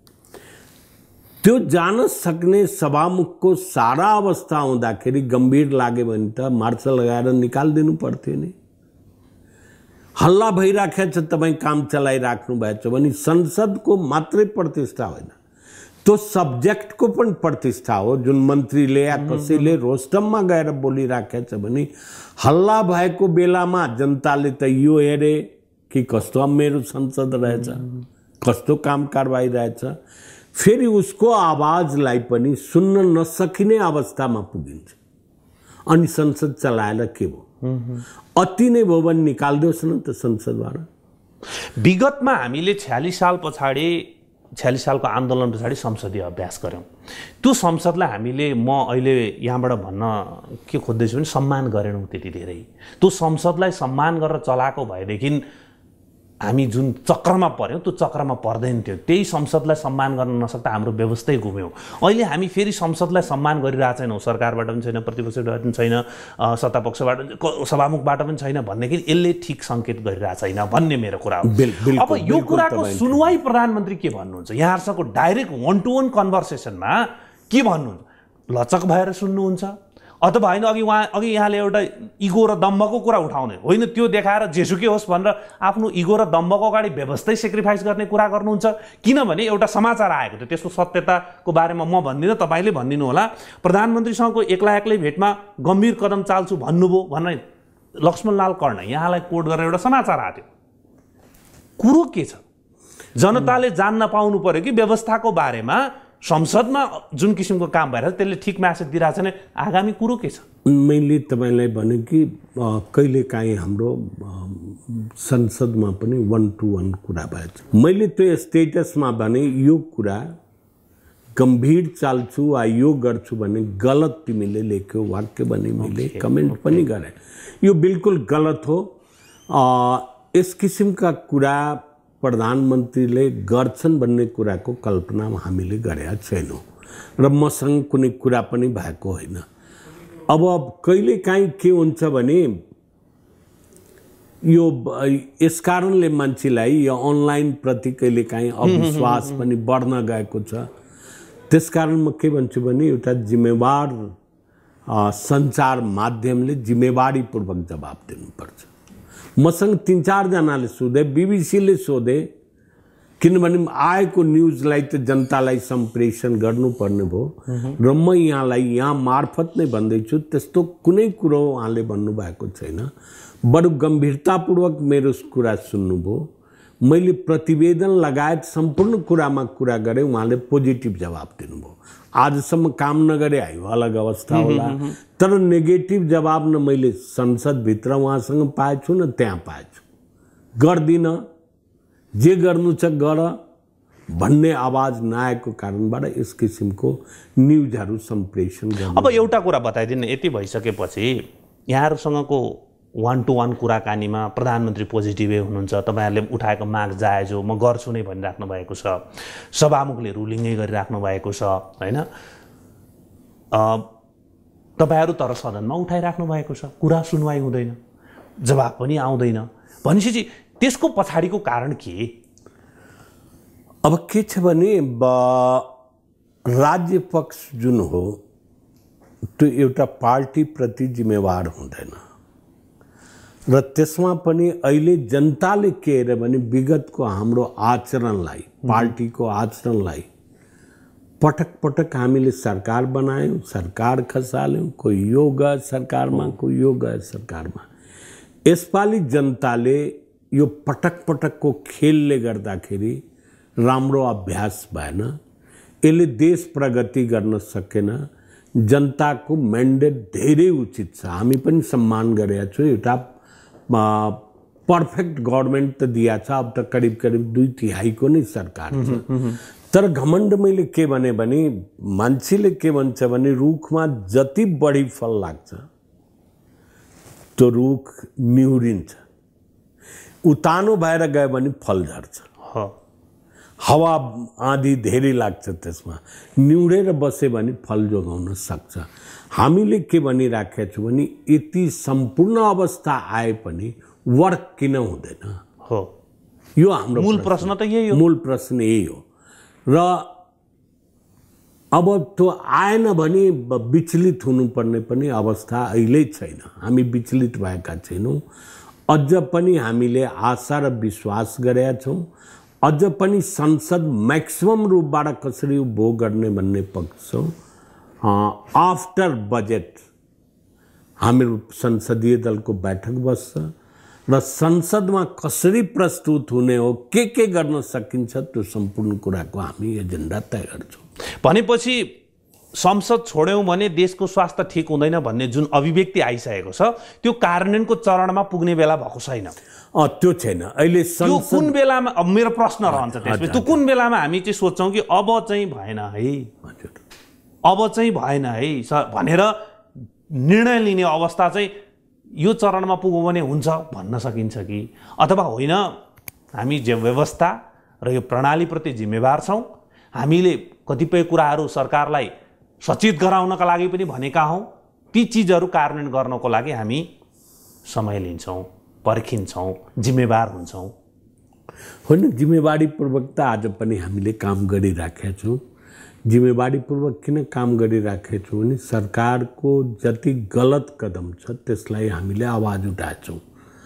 त्यो जान सक्ने सभामुखको सारा अवस्था हुँदाखेरि गम्भीर लाग्यो भने त मार्शल लगाएर निकालिदिनु पर्थ्यो नि। हल्ला भइराखेको छ, तपाईँ काम चलाइराख्नु भएको छ भने संसदको मात्रै प्रतिष्ठा होइन, त्यो सब्जेक्टको पनि प्रतिष्ठा हो। जुन मन्त्रीले या कसैले रोस्टममा गएर बोलिराखेको छ भने हल्ला भएको बेलामा जनताले त यो हेरे कि कस्तो मेरो संसद रहेछ, कस्तो काम कारवाही रहेछ, फेरि उसको आवाजलाई पनि सुन्न नसकिने अवस्थामा पुगिन्छ। अनि संसद चलाएर के भयो? अति नै भयो भने निकाल्दियोस् न त संसदबाट। विगतमा हामीले 46 सालको आन्दोलन पछाडि संसदीय अभ्यास गऱ्यौँ। त्यो संसदलाई हामीले, म अहिले यहाँबाट भन्न के खोज्दैछु भने सम्मान गरेनौँ त्यति धेरै। त्यो संसदलाई सम्मान गरेर चलाएको भएदेखि हामी जुन चक्रमा पर्यौँ त्यो चक्रमा पर्दैन थियो। त्यही संसदलाई सम्मान गर्न नसक्दा हाम्रो व्यवस्थै गुम्यौँ। अहिले हामी फेरि संसदलाई सम्मान गरिरहेको छैनौँ, सरकारबाट पनि छैन, प्रतिपक्षबाट पनि छैन, सत्तापक्षबाट सभामुखबाट पनि छैन भन्नेखेरि यसले ठिक सङ्केत गरिरहेको छैन भन्ने मेरो कुरा हो। अब यो कुराको सुनवाई प्रधानमन्त्री के भन्नुहुन्छ? यहाँहरूसँगको डाइरेक्ट 1-to-1 कन्भर्सेसनमा के भन्नुहुन्छ? लचक भएर सुन्नुहुन्छ अथवा होइन अघि यहाँले एउटा इगो र दम्भको कुरा उठाउने होइन, त्यो देखाएर जेसुकै होस् भनेर आफ्नो इगो र दम्भको अगाडि व्यवस्थै सेक्रिफाइस गर्ने कुरा गर्नुहुन्छ? किनभने एउटा समाचार आएको थियो, त्यसको सत्यताको बारेमा म भन्दिनँ, तपाईँले भनिदिनु होला। प्रधानमन्त्रीसँगको एक्लै भेटमा गम्भीर कदम चाल्छु भन्नुभयो भनेर लक्ष्मणलाल कर्ण यहाँलाई कोट गरेर एउटा समाचार आएको थियो। कुरो के छ? जनताले जान्न पाउनु पर्यो कि व्यवस्थाको बारेमा संसदमा जुन किसिमको काम भइरहेछ त्यसले ठिक म्यासेज दिइरहेको छैन। आगामी कुरो के छ? मैले तपाईँलाई भने कि कहिलेकाहीँ हाम्रो संसदमा पनि 1-to-1 कुरा भएछ। मैले त्यो स्टेटसमा भने यो कुरा गम्भीर चाल्छु वा यो गर्छु भने गलत तिमीले लेख्यो वाक्य भने मैले कमेन्ट पनि गरेँ। यो बिल्कुल गलत हो। यस किसिमका कुरा प्रधानमन्त्रीले गर्छन् भन्ने कुराको कल्पना हामीले गरेका छैनौँ र मसँग कुनै कुरा पनि भएको होइन। अब कहिलेकाहीँ के हुन्छ भने यो यस कारणले मान्छेलाई यो अनलाइन प्रति कहिलेकाहीँ अविश्वास पनि बढ्न गएको छ। त्यसकारण म के भन्छु भने एउटा जिम्मेवार सञ्चार माध्यमले जिम्मेवारीपूर्वक जवाब दिनुपर्छ। मसँग 3-4 जनाले सोधे, बीबीसीले सोधे, किनभने आएको न्युजलाई त जनतालाई सम्प्रेषण गर्नुपर्ने भयो र म यहाँलाई यहाँ मार्फत नै भन्दैछु, त्यस्तो कुनै कुरो उहाँले भन्नुभएको छैन। बडो गम्भीरतापूर्वक मेरो कुरा सुन्नुभयो। मैले प्रतिवेदन लगायत सम्पूर्ण कुरामा कुरा गरेँ, उहाँले पोजिटिभ जवाब दिनुभयो। आजसम्म काम नगरे आयो अलग अवस्था होला, तर नेगेटिभ जवाब न मैले संसदभित्र उहाँसँग पाएछु न त्यहाँ पाएछु। गर्दिनँ, जे गर्नु छ गर भन्ने आवाज नआएको कारणबाट यस किसिमको न्युजहरू सम्प्रेषण गर्नु। अब एउटा कुरा बताइदिनु, यति भइसकेपछि यहाँहरूसँगको 1-to-1 कुराकानीमा प्रधानमन्त्री पोजिटिभै हुनुहुन्छ, तपाईँहरूले उठाएको माग जायज हो, म गर्छु नै भनिराख्नु भएको छ, सभामुखले रुलिङै गरिराख्नु भएको छ होइन, तपाईँहरू तर सदनमा उठाइराख्नु भएको छ, कुरा सुनवाई हुँदैन, जवाब पनि आउँदैन भनेपछि त्यसको पछाडिको कारण के? अब के छ भने राज्य पक्ष जुन हो त्यो एउटा पार्टीप्रति जिम्मेवार हुँदैन र त्यसमा पनि अहिले जनताले के हेरे भने विगतको हाम्रो आचरणलाई, पार्टीको आचरणलाई पटक पटक हामीले सरकार बनायौँ, सरकार खसाल्यौँ, कोही यो गयो सरकारमा, कोही यो गयो सरकारमा। यसपालि जनताले यो पटक पटकको खेलले गर्दाखेरि राम्रो अभ्यास भएन, यसले देश प्रगति गर्न सकेन। जनताको म्यान्डेट धेरै उचित छ, हामी पनि सम्मान गरेका छौँ। एउटा पर्फेक्ट गभर्मेन्ट त दिया छ, अब त करिब करिब 2/3 नै सरकार छ। तर घमण्ड मैले के भने मान्छेले के भन्छ भने रुखमा जति बढी फल लाग्छ त्यो रुख निहुरिन्छ, उतानो भएर गयो भने फल झर्छ। हावा आँधी धेरै लाग्छ त्यसमा, निहुरेर बस्यो भने फल जोगाउन सक्छ। हामीले के भनिराखेका छौँ भने यति सम्पूर्ण अवस्था आए पनि वर्क किन हुँदैन हो, यो हाम्रो मूल प्रश्न त यही हो। मूल प्रश्न यही हो र अब त्यो आएन भने विचलित हुनुपर्ने पनि अवस्था अहिले छैन। हामी विचलित भएका छैनौँ, अझ पनि हामीले आशा र विश्वास गरेका छौँ। अझ पनि संसद मैक्सिमम रूपबाट कसरी उपभोग गर्ने भन्ने पक्ष छौँ। आफ्टर बजेट हाम्रो संसदीय दलको बैठक बस्छ र संसदमा कसरी प्रस्तुत हुने हो, के गर्न सकिन्छ, त्यो सम्पूर्ण कुराको हामी एजेन्डा तय गर्छौँ। भनेपछि संसद छोड्यौँ भने देशको स्वास्थ्य ठिक हुँदैन भन्ने जुन अभिव्यक्ति आइसकेको छ त्यो कार्यान्वयनको चरणमा पुग्ने बेला भएको छैन। त्यो छैन अहिले। त्यो कुन बेलामा, अब मेरो प्रश्न रहन्छ त्यसपछि, त्यो कुन बेलामा हामी चाहिँ सोच्छौँ कि अब चाहिँ भएन है, अब चाहिँ भएन है भनेर निर्णय लिने अवस्था चाहिँ यो चरणमा पुग्यो भने हुन्छ भन्न सकिन्छ कि, अथवा होइन हामी जे व्यवस्था र यो प्रणालीप्रति जिम्मेवार छौँ। हामीले कतिपय कुराहरू सरकारलाई सचेत गराउनका लागि पनि भनेका हौँ। ती चिजहरू कार्यान्वयन गर्नको लागि हामी समय लिन्छौँ, पर्खिन्छौँ, जिम्मेवार हुन्छौँ। होइन, जिम्मेवारीपूर्वक त आज पनि हामीले काम गरिराखेका छौँ। जिम्मेवारीपूर्वक किन काम गरिराखेका छौँ भने सरकारको जति गलत कदम छ त्यसलाई हामीले आवाज उठाएका छौँ।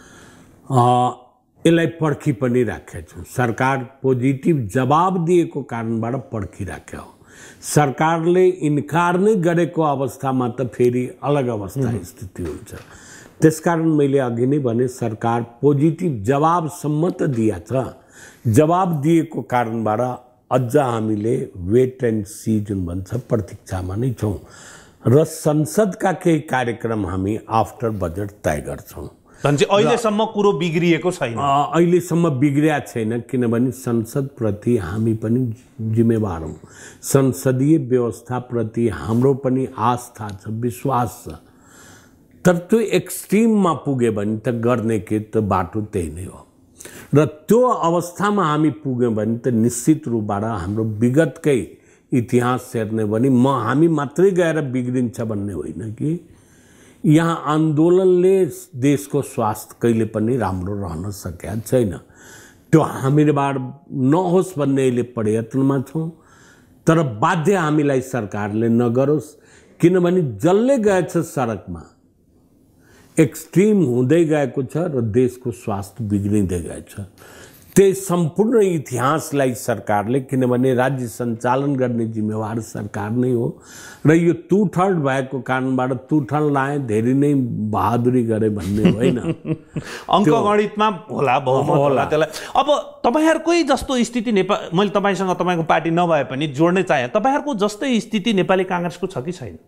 यसलाई पर्खी पनि राखेका छौँ। सरकार पोजिटिभ जवाब दिएको कारणबाट पर्खिराख्यो। सरकारले इन्कार नै गरेको अवस्थामा त फेरि अलग अवस्था स्थिति हुन्छ। त्यसकारण मैले अघि नै भने सरकार पोजिटिभ जवाबसम्म त दिया छ। जवाब दिएको कारणबाट अझ हामीले वेट एन्ड सी जुन भन्छ प्रतीक्षामा नै छौँ र संसदका केही कार्यक्रम हामी आफ्टर बजेट तय गर्छौँ। अहिलेसम्म कुरो बिग्रिएको छैन। अहिलेसम्म बिग्रिया छैन, किनभने संसदप्रति हामी पनि जिम्मेवार हौँ। संसदीय व्यवस्थाप्रति हाम्रो पनि आस्था छ, विश्वास छ। तर त्यो एक्सट्रिममा पुग्यो भने त गर्ने के त बाटो त्यही नै हो। र त्यो अवस्थामा हामी पुग्यौँ भने त निश्चित रूपबाट हाम्रो विगतकै इतिहास हेर्ने भने हामी मात्रै गएर बिग्रिन्छ भन्ने होइन कि यहाँ आन्दोलनले देशको स्वास्थ्य कहिले पनि राम्रो रहन सकेका छैन। त्यो हामीबाट नहोस् भन्ने अहिले प्रयत्नमा छौँ। तर बाध्य हामीलाई सरकारले नगरोस्, किनभने जसले गएछ सडकमा एक्सट्रिम हुँदै गएको छ र देशको स्वास्थ्य बिग्रिँदै गएछ। त्यही सम्पूर्ण इतिहासलाई सरकारले, किनभने राज्य सञ्चालन गर्ने जिम्मेवार सरकार नै हो र यो 2/3 भएको कारणबाट 2/3 लाए धेरै नै बहादुरी गरे भन्ने होइन। अङ्कगणितमा होला, बहुमत होला त्यसलाई। अब तपाईँहरूकै जस्तो स्थिति मैले तपाईँसँग तपाईँको पार्टी नभए पनि जोड्नै चाहे, तपाईँहरूको जस्तै स्थिति नेपाली काङ्ग्रेसको छ कि छैन?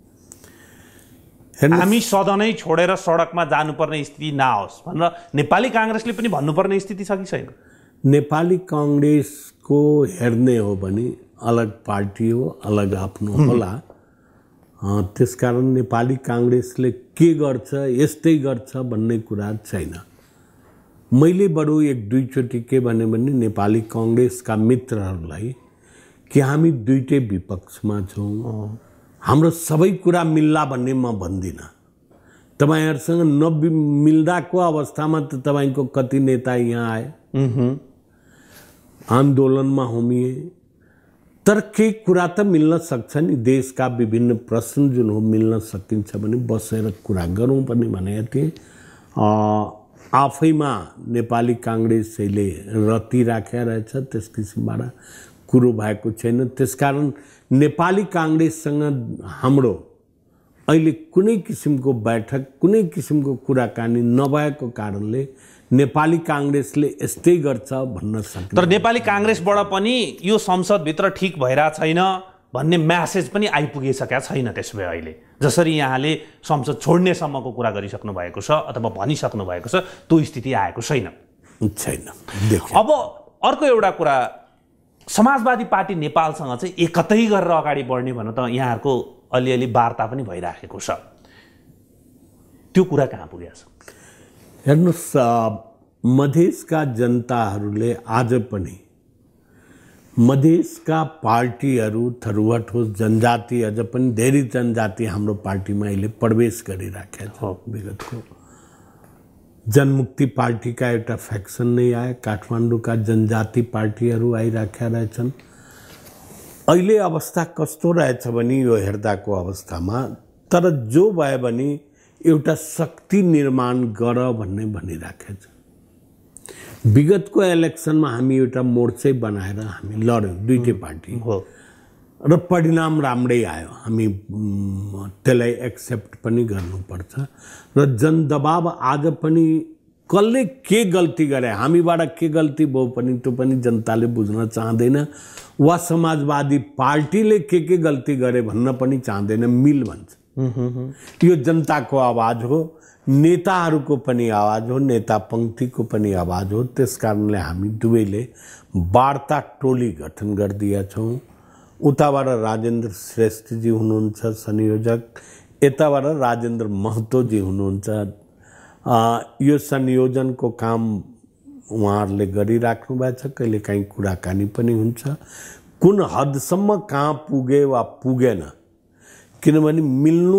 हामी सदनै छोडेर सडकमा जानुपर्ने स्थिति नआओस् भनेर नेपाली काङ्ग्रेसले पनि भन्नुपर्ने स्थिति छ कि छैन? नेपाली काङ्ग्रेसको हेर्ने हो भने अलग पार्टी हो, अलग आफ्नो होला। त्यसकारण नेपाली काङ्ग्रेसले के गर्छ, यस्तै गर्छ भन्ने कुरा छैन। मैले बरु 1-2 के भने नेपाली काङ्ग्रेसका मित्रहरूलाई कि हामी दुईटै विपक्षमा छौँ, हाम्रो सबै कुरा मिल्ला भन्ने म भन्दिनँ। तपाईँहरूसँग नमिल्दाको अवस्थामा त तपाईँको कति नेता यहाँ आए, आन्दोलनमा होमिए। तर केही कुरा त मिल्न सक्छ नि। देशका विभिन्न प्रश्न जुन हो मिल्न सकिन्छ भने बसेर कुरा गरौँ पनि भनेको थिएँ। आफैमा नेपाली काङ्ग्रेसले रतिराखेर रहेछ, त्यस किसिमबाट कुरो भएको छैन। त्यसकारण नेपाली काङ्ग्रेससँग हाम्रो अहिले कुनै किसिमको बैठक, कुनै किसिमको कुराकानी नभएको कारणले नेपाली काङ्ग्रेसले यस्तै गर्छ भन्न सक्छ। तर नेपाली काङ्ग्रेसबाट पनि यो संसदभित्र ठिक भइरहेको छैन भन्ने म्यासेज पनि आइपुगिसकेका छैन। त्यसो भए अहिले जसरी यहाँले संसद छोड्नेसम्मको कुरा गरिसक्नु भएको छ अथवा भनिसक्नु भएको छ, त्यो स्थिति आएको छैन। अब अर्को एउटा कुरा, समाजवादी पार्टी नेपालसँग चाहिँ एकतै गरेर अगाडि बढ्ने भन्न त यहाँहरूको अलिअलि वार्ता पनि भइराखेको छ। त्यो कुरा कहाँ पुगेको छ? हेर्नुहोस्, मधेसका जनताहरूले आज पनि, मधेसका पार्टीहरू थरुवट होस्, जनजाति, अझ पनि धेरै जनजाति हाम्रो पार्टीमा अहिले प्रवेश गरिराखेका छ। विगतको जनमुक्ति पार्टीका एउटा फ्याक्सन नै आए, काठमाडौँका जनजाति पार्टीहरू आइराखेका रहेछन्। अहिले अवस्था कस्तो रहेछ भने यो हेर्दाको अवस्थामा, तर जो भयो भने एउटा शक्ति निर्माण गर भन्ने भनिराखेको छ। विगतको इलेक्सनमा हामी एउटा मोर्चै बनाएर हामी लड्यौँ, दुईटै पार्टी र परिणाम राम्रै आयो। हामी त्यसलाई एक्सेप्ट पनि गर्नुपर्छ। र जनदबाब आज पनि कसले के गल्ती गरे, हामीबाट के गल्ती भयो पनि त्यो पनि जनताले बुझ्न चाहँदैन, वा समाजवादी पार्टीले के गल्ती गरे भन्न पनि चाहँदैन। मिल भन्छ। यो जनताको आवाज हो, नेताहरूको पनि आवाज हो, नेता पङ्क्तिको पनि आवाज हो। त्यस कारणले हामी दुवैले वार्ता टोली गठन गरिदिएका छौँ। उताबाट राजेन्द्र श्रेष्ठजी हुनुहुन्छ संयोजक, यताबाट राजेन्द्र महतोजी हुनुहुन्छ। यो संयोजनको काम उहाँहरूले गरिराख्नु भएको छ। कहिलेकाहीँ कुराकानी पनि हुन्छ, कुन हदसम्म कहाँ पुगे वा पुगेन, किनभने मिल्नु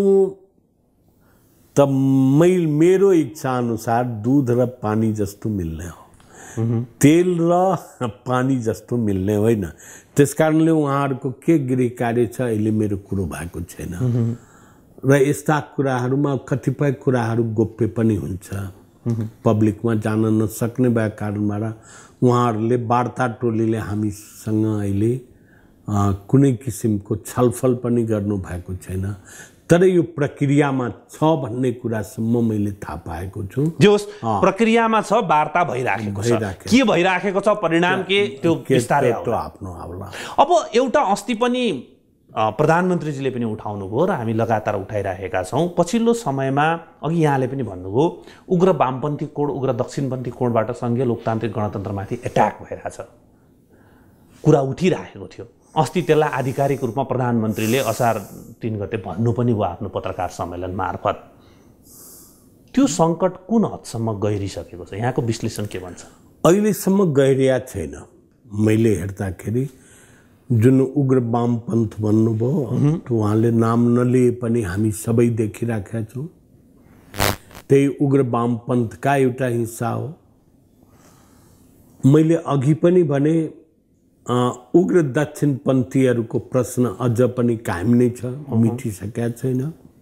त मेरो इच्छा अनुसार दूध र पानी जस्तो मिल्ने हो, तेल र पानी जस्तो मिल्ने होइन। त्यसकारणले उहाँहरूको के गृह कार्य छ अहिले मेरो कुरो भएको छैन र यस्ता कुराहरूमा कतिपय कुराहरू गोप्य पनि हुन्छ, पब्लिकमा जान नसक्ने भएको कारणबाट उहाँहरूले वार्ता टोलीले हामीसँग अहिले कुनै किसिमको छलफल पनि गर्नु भएको छैन। तर यो प्रक्रियामा छ भन्ने कुरासम्म मैले थाहा पाएको छु। जोस् प्रक्रियामा छ, वार्ता भइराखेको छ, के भइराखेको छ, परिणाम के, त्यो बिस्तारै आफ्नो आउला। अब एउटा अस्ति पनि प्रधानमन्त्रीजीले पनि उठाउनु भयो र हामी लगातार उठाइरहेका छौँ। पछिल्लो समयमा अघि यहाँले पनि भन्नुभयो उग्र वामपन्थी कोण, उग्र दक्षिणपन्थी कोणबाट सङ्घीय लोकतान्त्रिक गणतन्त्रमाथि एट्याक भइरहेछ, कुरा उठिरहेको थियो। अस्ति त्यसलाई आधिकारिक रूपमा प्रधानमन्त्रीले असार 3 गते भन्नु पनि भयो आफ्नो पत्रकार सम्मेलन मार्फत। त्यो सङ्कट कुन हदसम्म गहिरिसकेको छ, यहाँको विश्लेषण के भन्छ? अहिलेसम्म गहिरिया छैन। मैले हेर्दाखेरि जुन उग्र वामपन्थ भन्नुभयो उहाँले नाम नलिए पनि हामी सबै देखिराखेका छौँ, त्यही उग्र वामपन्थका एउटा हिस्सा हो। मैले अघि पनि भने उग्र दक्षिणपन्थीहरूको प्रश्न अझ पनि कायम नै छ, मिटिसकेका छैन।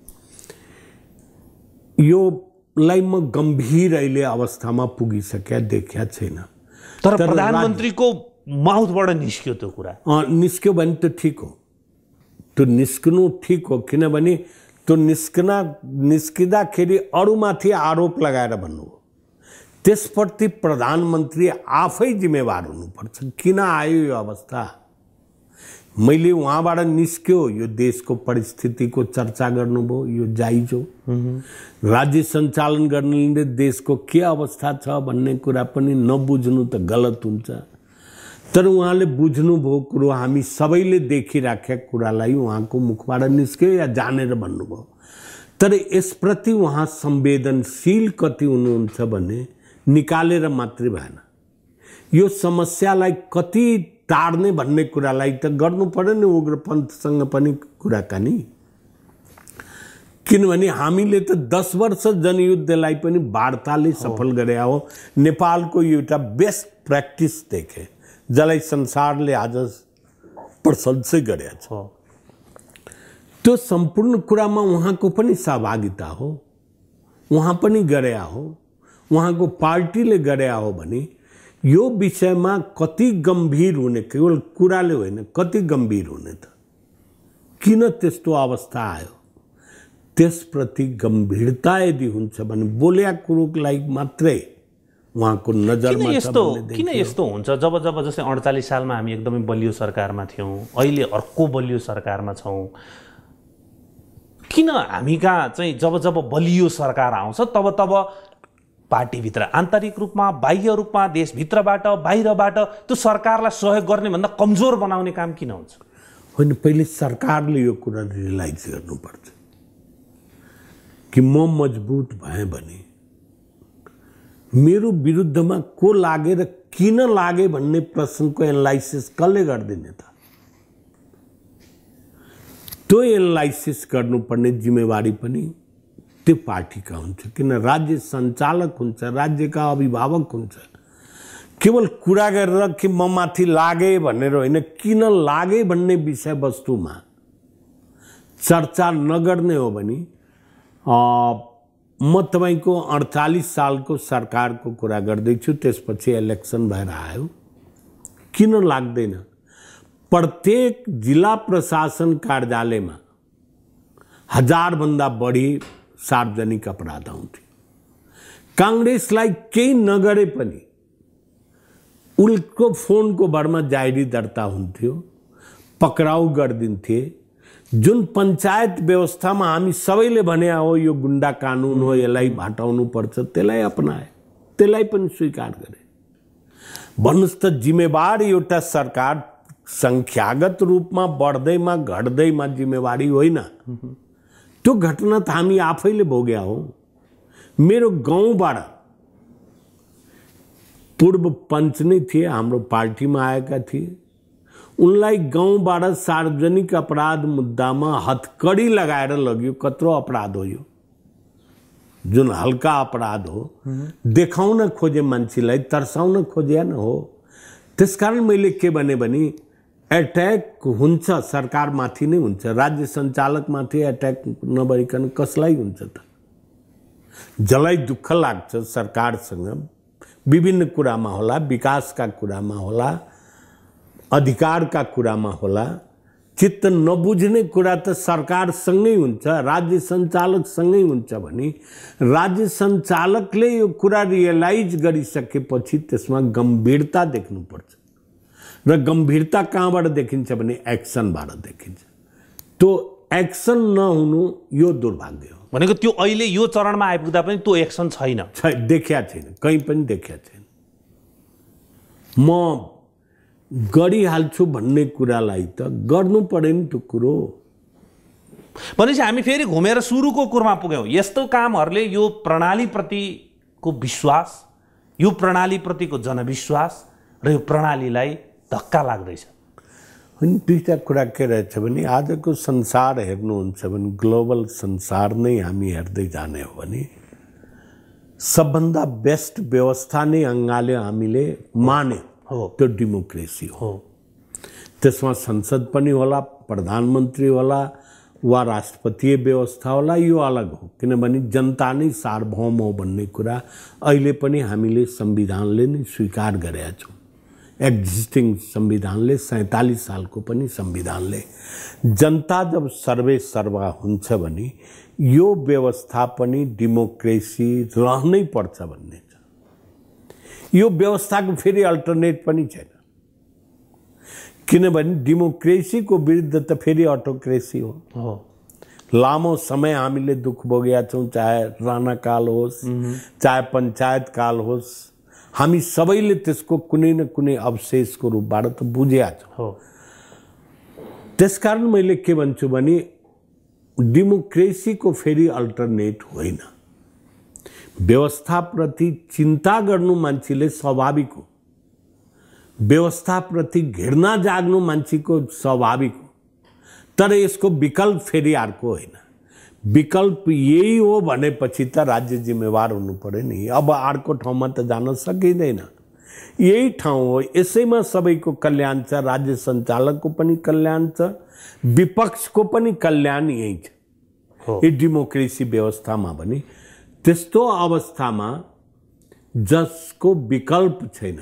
योलाई म गम्भीर अहिले अवस्थामा पुगिसकेका देखिया छैन। तर प्रधानमन्त्रीको माउथबाट निस्क्यो त्यो कुरा, निस्क्यो भने त ठिक हो, त्यो निस्कनु ठिक हो, किनभने त्यो निस्किँदाखेरि अरूमाथि आरोप लगाएर भन्नु हो। त्यसप्रति प्रधानमन्त्री आफै जिम्मेवार हुनुपर्छ। किन आयो यो अवस्था? मैले उहाँबाट निस्क्यो, यो देशको परिस्थितिको चर्चा गर्नुभयो, यो जायज हो। राज्य सञ्चालन गर्नेले देशको के अवस्था छ भन्ने कुरा पनि नबुझ्नु त गलत हुन्छ। तर उहाँले बुझ्नुभयो कुरो, हामी सबैले देखिराखेका कुरालाई उहाँको मुखबाट निस्क्यो या जानेर भन्नुभयो। तर यसप्रति उहाँ संवेदनशील कति हुनुहुन्छ भने निकालेर मात्रै भएन, यो समस्यालाई कति टार्ने भन्ने कुरालाई त गर्नु पर्यो नि उग्रपन्थसँग पनि कुराकानी। किनभने हामीले त 10 वर्ष जनयुद्धलाई पनि वार्ताले सफल गरे हो। नेपालको एउटा बेस्ट प्र्याक्टिस देखे, जसलाई संसारले आज प्रशंसै गरेको छ। त्यो सम्पूर्ण कुरामा उहाँको पनि सहभागिता हो, उहाँ पनि गरे हो, उहाँको पार्टीले गरे हो भने यो विषयमा कति गम्भीर हुने, केवल कुराले होइन, कति गम्भीर हुने त? किन त्यस्तो अवस्था आयो? त्यसप्रति गम्भीरता यदि हुन्छ भने बोलेका कुरोलाई मात्रै उहाँको नजरमा किन यस्तो हुन्छ? जब जस्तै 48 सालमा हामी एकदमै बलियो सरकारमा थियौँ, अहिले अर्को बलियो सरकारमा छौँ। किन हामी कहाँ चाहिँ जब बलियो सरकार आउँछ तब पार्टीभित्र आन्तरिक रूपमा, बाह्य रूपमा, देशभित्रबाट बाहिरबाट त्यो सरकारलाई सहयोग गर्ने भन्दा कमजोर बनाउने काम किन हुन्छ? होइन, पहिले सरकारले यो कुरा रियलाइज गर्नुपर्छ कि म मजबुत भएँ भने मेरो विरुद्धमा को लागे र किन लागे भन्ने प्रश्नको एनालाइसिस कसले गरिदिने त? त्यो एनालाइसिस गर्नुपर्ने जिम्मेवारी पनि त्यो पार्टीका हुन्छ, किन राज्य सञ्चालक हुन्छ, राज्यका अभिभावक हुन्छ। केवल कुरा गरेर कि म माथि लागे भनेर होइन, किन लागे भन्ने विषयवस्तुमा चर्चा नगर्ने हो भने म तपाईको 48 सालको सरकारको कुरा गर्दैछु, त्यसपछि इलेक्सन भएर आयो। किन लाग्दैन? प्रत्येक जिल्ला प्रशासन कार्यालयमा 1000 भन्दा बढी सार्वजनिक अपराध आउँथे। कांग्रेसलाई केही नगरे पनि उनको फोनको भरमा जाहेरी दर्ता हुन्थ्यो, पक्राउ गरिदिन्थे। जुन पञ्चायत व्यवस्थामा हामी सबैले भने हो यो गुण्डा कानुन हो, यसलाई हटाउनु पर्छ, त्यसलाई अपनाए, त्यसलाई पनि स्वीकार गरे। भन्नुस् त जिम्मेवार एउटा सरकार संख्यागत रूपमा बढ्दैमा घट्दैमा जिम्मेवारी होइन। त्यो घटना त हामी आफैले भोग्या हो। मेरो गाउँबाट पूर्व पञ्च नै थिए, हाम्रो पार्टीमा आएका थिए। उनलाई गाउँबाट सार्वजनिक अपराध मुद्दामा हतकडी लगाएर लग्यो। कत्रो अपराध हो यो, जुन हल्का अपराध हो, देखाउन खोजे मान्छेलाई, तर्साउन खोजे न हो। त्यसकारण मैले के भने एट्याक हुन्छ सरकारमाथि नै हुन्छ, राज्य सञ्चालकमाथि एट्याक नभइकन कसलाई हुन्छ त? जसलाई दुःख लाग्छ सरकारसँग विभिन्न कुरामा होला, विकासका कुरामा होला, अधिकारका कुरामा होला, चित्त नबुझ्ने कुरा त सरकारसँगै हुन्छ, राज्य सञ्चालकसँगै हुन्छ भने राज्य सञ्चालकले यो कुरा रियलाइज गरिसकेपछि त्यसमा गम्भीरता देख्नुपर्छ। र गम्भीरता कहाँबाट देखिन्छ भने एक्सनबाट देखिन्छ। त्यो एक्सन नहुनु यो दुर्भाग्य हो। भनेको त्यो अहिले यो चरणमा आइपुग्दा पनि त्यो एक्सन छैन, देखिया छैन, कहीँ पनि देखिया छैन। म गरिहाल्छु भन्ने कुरालाई त गर्नु पर्यो नि त्यो कुरो। भनेपछि हामी फेरि घुमेर सुरुको कुरामा पुग्यौँ। यस्तो कामहरूले यो प्रणालीप्रतिको विश्वास, यो प्रणालीप्रतिको जनविश्वास र यो प्रणालीलाई धक्का लाग्दैछ। अनि दुईवटा कुरा के रहेछ भने आजको संसार हेर्नुहुन्छ भने ग्लोबल संसार नै हामी हेर्दै जाने हो भने सबभन्दा बेस्ट व्यवस्था नै अङ्गाले हामीले माने हो, त्यो डेमोक्रेसी हो। त्यसमा संसद पनि होला, प्रधानमन्त्री होला वा राष्ट्रपतीय व्यवस्था होला, यो अलग हो। किनभने जनता नै सार्वभौम हो भन्ने कुरा अहिले पनि हामीले संविधानले नै स्वीकार गरेका छौँ। एक्जिस्टिङ संविधानले 47 सालको पनि संविधानले जनता जब सर्वे सर्वा हुन्छ भने यो व्यवस्था पनि डेमोक्रेसी रहनै पर्छ भन्ने छ। यो व्यवस्थाको फेरि अल्टरनेट पनि छैन, किनभने डेमोक्रेसीको विरुद्ध त फेरि अटोक्रेसी हो। लामो समय हामीले दुःख भोगेका छौँ, चाहे राणा काल होस्, चाहे पञ्चायत काल होस्, हामी सबैले त्यसको कुनै न कुनै अवशेषको रूपबाट त बुझेका छौँ। त्यसकारण मैले के भन्छु भने डेमोक्रेसीको फेरि अल्टरनेट होइन। व्यवस्थाप्रति चिन्ता गर्नु मान्छेले स्वाभाविक हो, व्यवस्थाप्रति घृणा जाग्नु मान्छेको स्वाभाविक हो, तर यसको विकल्प फेरि अर्को होइन। विकल्प यही हो भनेपछि त राज्य जिम्मेवार हुनु पर्यो नि। अब अर्को ठाउँमा त जान सकिँदैन, यही ठाउँ हो, यसैमा सबैको कल्याण छ, राज्य सञ्चालकको पनि कल्याण छ, विपक्षको पनि कल्याण यही छ यो डेमोक्रेसी व्यवस्थामा। भने त्यस्तो अवस्थामा जसको विकल्प छैन,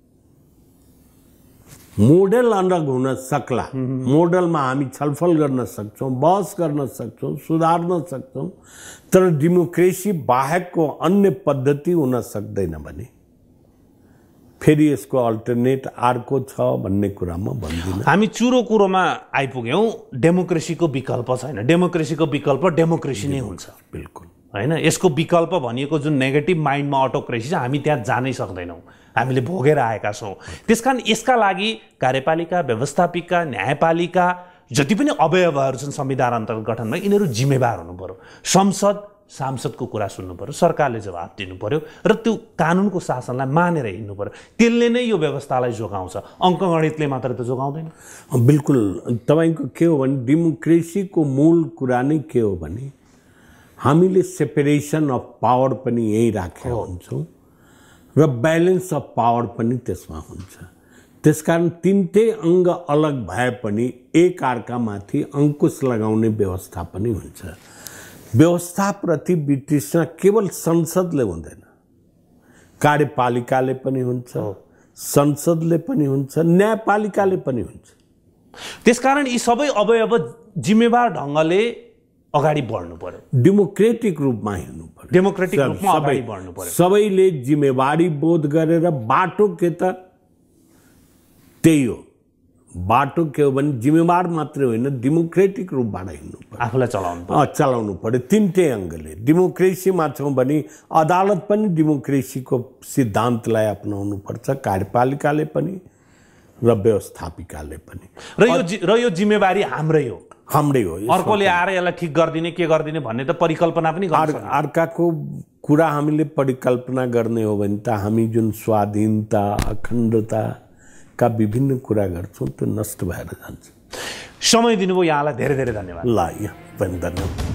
मोडल अलग हुन सक्ला, मोडलमा हामी छलफल गर्न सक्छौँ, बहस गर्न सक्छौँ, सुधार्न सक्छौँ, तर डेमोक्रेसी बाहेकको अन्य पद्धति हुन सक्दैन भने फेरि यसको अल्टरनेट अर्को छ भन्ने कुरा म भन्दिनँ। हामी चुरो कुरोमा आइपुग्यौँ। डेमोक्रेसीको विकल्प छैन, डेमोक्रेसीको विकल्प डेमोक्रेसी नै हुन्छ। बिल्कुल होइन, यसको विकल्प भनिएको जुन नेगेटिभ माइन्डमा अटोक्रेसी छ, हामी त्यहाँ जानै सक्दैनौँ, हामीले भोगेर आएका छौँ। त्यसकारण यसका लागि कार्यपालिका, व्यवस्थापिका, न्यायपालिका जति पनि अवयवहरू छन् संविधान अन्तर्गत गठनमा, यिनीहरू जिम्मेवार हुनु पर्यो। संसद सांसदको कुरा सुन्नु पर्यो, सरकारले जवाफ दिनु पर्यो र त्यो कानुनको शासनलाई मानेर हिँड्नु पर्यो। त्यसले नै यो व्यवस्थालाई जोगाउँछ, अङ्कगणितले मात्र त जोगाउँदैन। बिल्कुल। तपाईँको के हो भने डेमोक्रेसीको मूल कुरा नै के हो भने हामीले सेपरेसन अफ पावर पनि यही राखेका हुन्छौँ र ब्यालेन्स अफ पावर पनि त्यसमा हुन्छ। त्यसकारण तिनटै अङ्ग अलग भए पनि एक अर्कामाथि अङ्कुश लगाउने व्यवस्था पनि हुन्छ। व्यवस्थाप्रति वितृष्णा केवल संसदले हुँदैन, कार्यपालिकाले पनि हुन्छ, संसदले पनि हुन्छ, न्यायपालिकाले पनि हुन्छ। त्यसकारण यी सबै अवयव जिम्मेवार ढङ्गले अगाडि बढ्नु पर्यो, डेमोक्रेटिक रूपमा हिँड्नु पर्यो, डेमोक्रेटिक रूपमा अगाडि बढ्नु पर्यो। सबैले जिम्मेवारी बोध गरेर बाटो के त त्यही हो। बाटो के हो भने जिम्मेवार मात्रै होइन, डेमोक्रेटिक रूपबाट हिँड्नु पर्यो, आफूलाई चलाउनु पर्यो। तिनटै अङ्गले डेमोक्रेसीमा छौँ भने अदालत पनि डेमोक्रेसीको सिद्धान्तलाई अपनाउनु पर्छ, कार्यपालिकाले पनि र व्यवस्थापिकाले पनि। र यो जिम्मेवारी हाम्रै हो। अर्कोले आएर यसलाई ठिक गरिदिने के गरिदिने भन्ने त परिकल्पना पनि अर्काको कुरा हामीले परिकल्पना गर्ने हो भने त हामी जुन स्वाधीनता अखण्डताका विभिन्न कुरा गर्छौँ त्यो नष्ट भएर जान्छ। समय दिनुभयो यहाँलाई धेरै धेरै धन्यवाद। ल यहाँ पनि धन्यवाद।